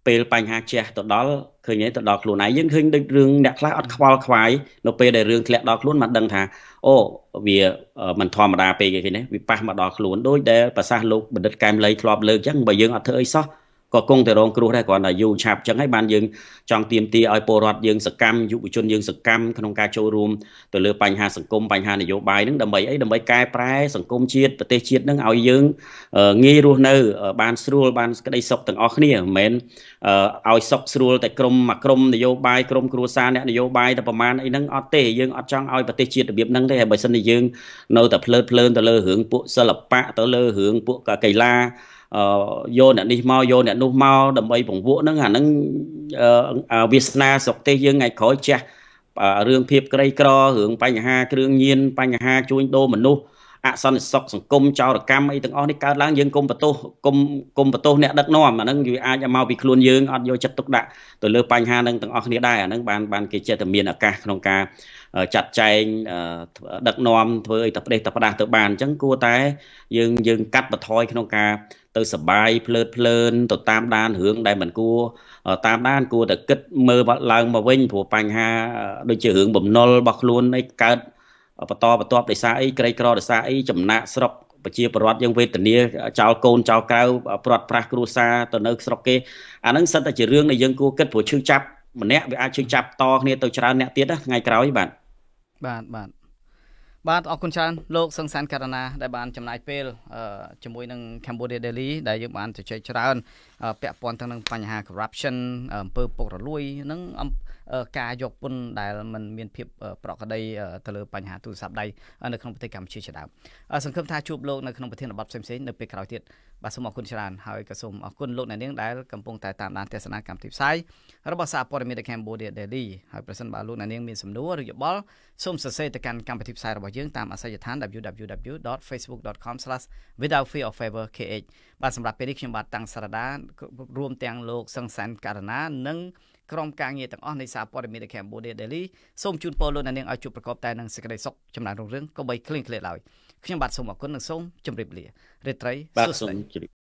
ពេលបញ្ហាចេះទៅដល់ឃើញទៅដល់ខ្លួនឯងយើងឃើញដូចរឿងអ្នកខ្លះអត់ខ្វល់ខ្វាយនៅពេលដែលរឿងធ្លាក់ដល់ខ្លួនមកដឹងថាអូវាមិនធម្មតាពេកគេនេះវាប៉ះមកដល់ខ្លួនដូចដែលប្រសាសន៍លោកបណ្ឌិតកែមលីធ្លាប់លើកអញ្ចឹងបើយើងអត់ធ្វើអីសោះក៏គង់តែរងគ្រោះដែរគ្រាន់តែយូរឆាប់អញ្ចឹងហើយបានយើងចង់ទាមទារឲ្យពលរដ្ឋយើងសកម្មយុវជនយើងសកម្មក្នុងការចូលរួមទៅលើបញ្ហាសង្គមបញ្ហានយោបាយហ្នឹងដើម្បីអីដើម្បីកែប្រែសង្គមជាតិប្រទេសជាតិហ្នឹងឲ្យយើងងាយរស់នៅបានស្រួលបានក្តីសុខទាំងអស់គ្នាមិនមែនឲ្យសុខស្រួលតែក្រុមមួយក្រុមនយោបាយក្រុមគ្រួសារអ្នកនយោបាយតែប្រមាណអីហ្នឹងអត់ទេយើងអត់ចង់ឲ្យប្រទេសជាតិរបៀបហ្នឹងទេហើយបើសិនជាយើងនៅតែភ្លើតភ្លើនទៅលើរឿងពួកសិល្បៈទៅលើរឿងពួកកីឡាយកអ្នកនេះមកយកអ្នកនោះមកដើម្បីពង្វក់ហ្នឹងអាហ្នឹងវាសនាស្រុកទេសយើងថ្ងៃក្រោយចេះរឿងភាពក្រីក្ររឿងបញ្ហាគ្រឿងញៀនបញ្ហាជួញដូរមនុស្សអសន្តិសុខសង្គមចោរកម្មអីទាំងអស់នេះកើតឡើងយើងគុំបន្ទោសគុំគុំបន្ទោសអ្នកដឹកនាំអាហ្នឹងវាអាចមកពីខ្លួនយើងអត់យកចិត្តទុកដាក់ទៅលើបញ្ហាហ្នឹងទាំងអស់គ្នាដែរអាហ្នឹងបានបានគេចេះតែមានឱកាសក្នុងការចាត់ចែងដឹកនាំធ្វើអីទៅប្រទេសទៅផ្ដាស់ទៅបានអញ្ចឹងគួរតែយើងយើងកាត់បន្ថយក្នុងការទៅសបាយភ្លើតភ្លើនទៅតាមដានរឿងដែលមិនគួរតាមដានគួរតែគិតមើលឡើងមកវិញព្រោះបញ្ហាដូចជារឿងបំណុលរបស់ខ្លួនអីកើតបន្តបន្ទាប់ដោយសារអីក្រីក្រដោយសារអីចំណាក់ស្រុកប្រជាពលរដ្ឋយើងវេទនាចោលកូនចោលកៅព្រាត់ប្រាសគ្រួសារទៅនៅស្រុកគេអាហ្នឹងសិតតែជារឿងដែលយើងគួរគិតព្រោះឈឺចាប់ម្នាក់វាអាចឈឺចាប់តគ្នាទៅច្រើនអ្នកទៀតថ្ងៃក្រោយបាទបាទបាទបាទអរគុណច្រើនលោកសង្សានករណាដែលបានចំណាយពេលជាមួយនឹង Cambodia Daily ដែលយើងបានជជែកច្រើនពាក់ព័ន្ធទៅនឹងបញ្ហា corruption អំពើពុករលួយនិងការយកពន្ធដែលมันមានភាពប្រក្រតីទៅលើបញ្ហាទូរស័ព្ទដៃនៅក្នុងប្រទេសកម្ពុជាជាដើមសង្ឃឹមថាជួបលោកនៅក្នុងប្រធានបទផ្សេងៗនៅពេលក្រោយទៀតបាទសូមអរគុណច្រើនហើយក៏សូមអរគុណលោកអ្នកនាងដែលកំពុងតែតាមដានទស្សនាកម្មវិធីផ្សាយរបស់សារព័ត៌មាន Cambodia Daily ហើយប្រសិនបើលោកអ្នកនាងមានសំណួរឬយោបល់សូមសរសេរទៅកាន់កម្មវិធីផ្សាយរបស់យើងតាមអាសយដ្ឋាន w w w dot facebook dot com slash without fear of favor kh បាទសម្រាប់ពេលនេះខ្ញុំបាទតាំងសារដារួមទាំងលោកសង្សានករណានិងក្រុមការងារទាំងអស់នៃសារព័ត៌មាន Cambodia Daily សូមជូនពរលោកអ្នកនាងឲ្យជួបប្រកបតែនឹងសេចក្តីសុខចម្រើនរុងរឿងកុំបីឃ្លៀងឃ្លាតឡើយខ្ញុំបាទសូមអរគុណនិងសូមជម្រាបលារាត្រីសួស្តី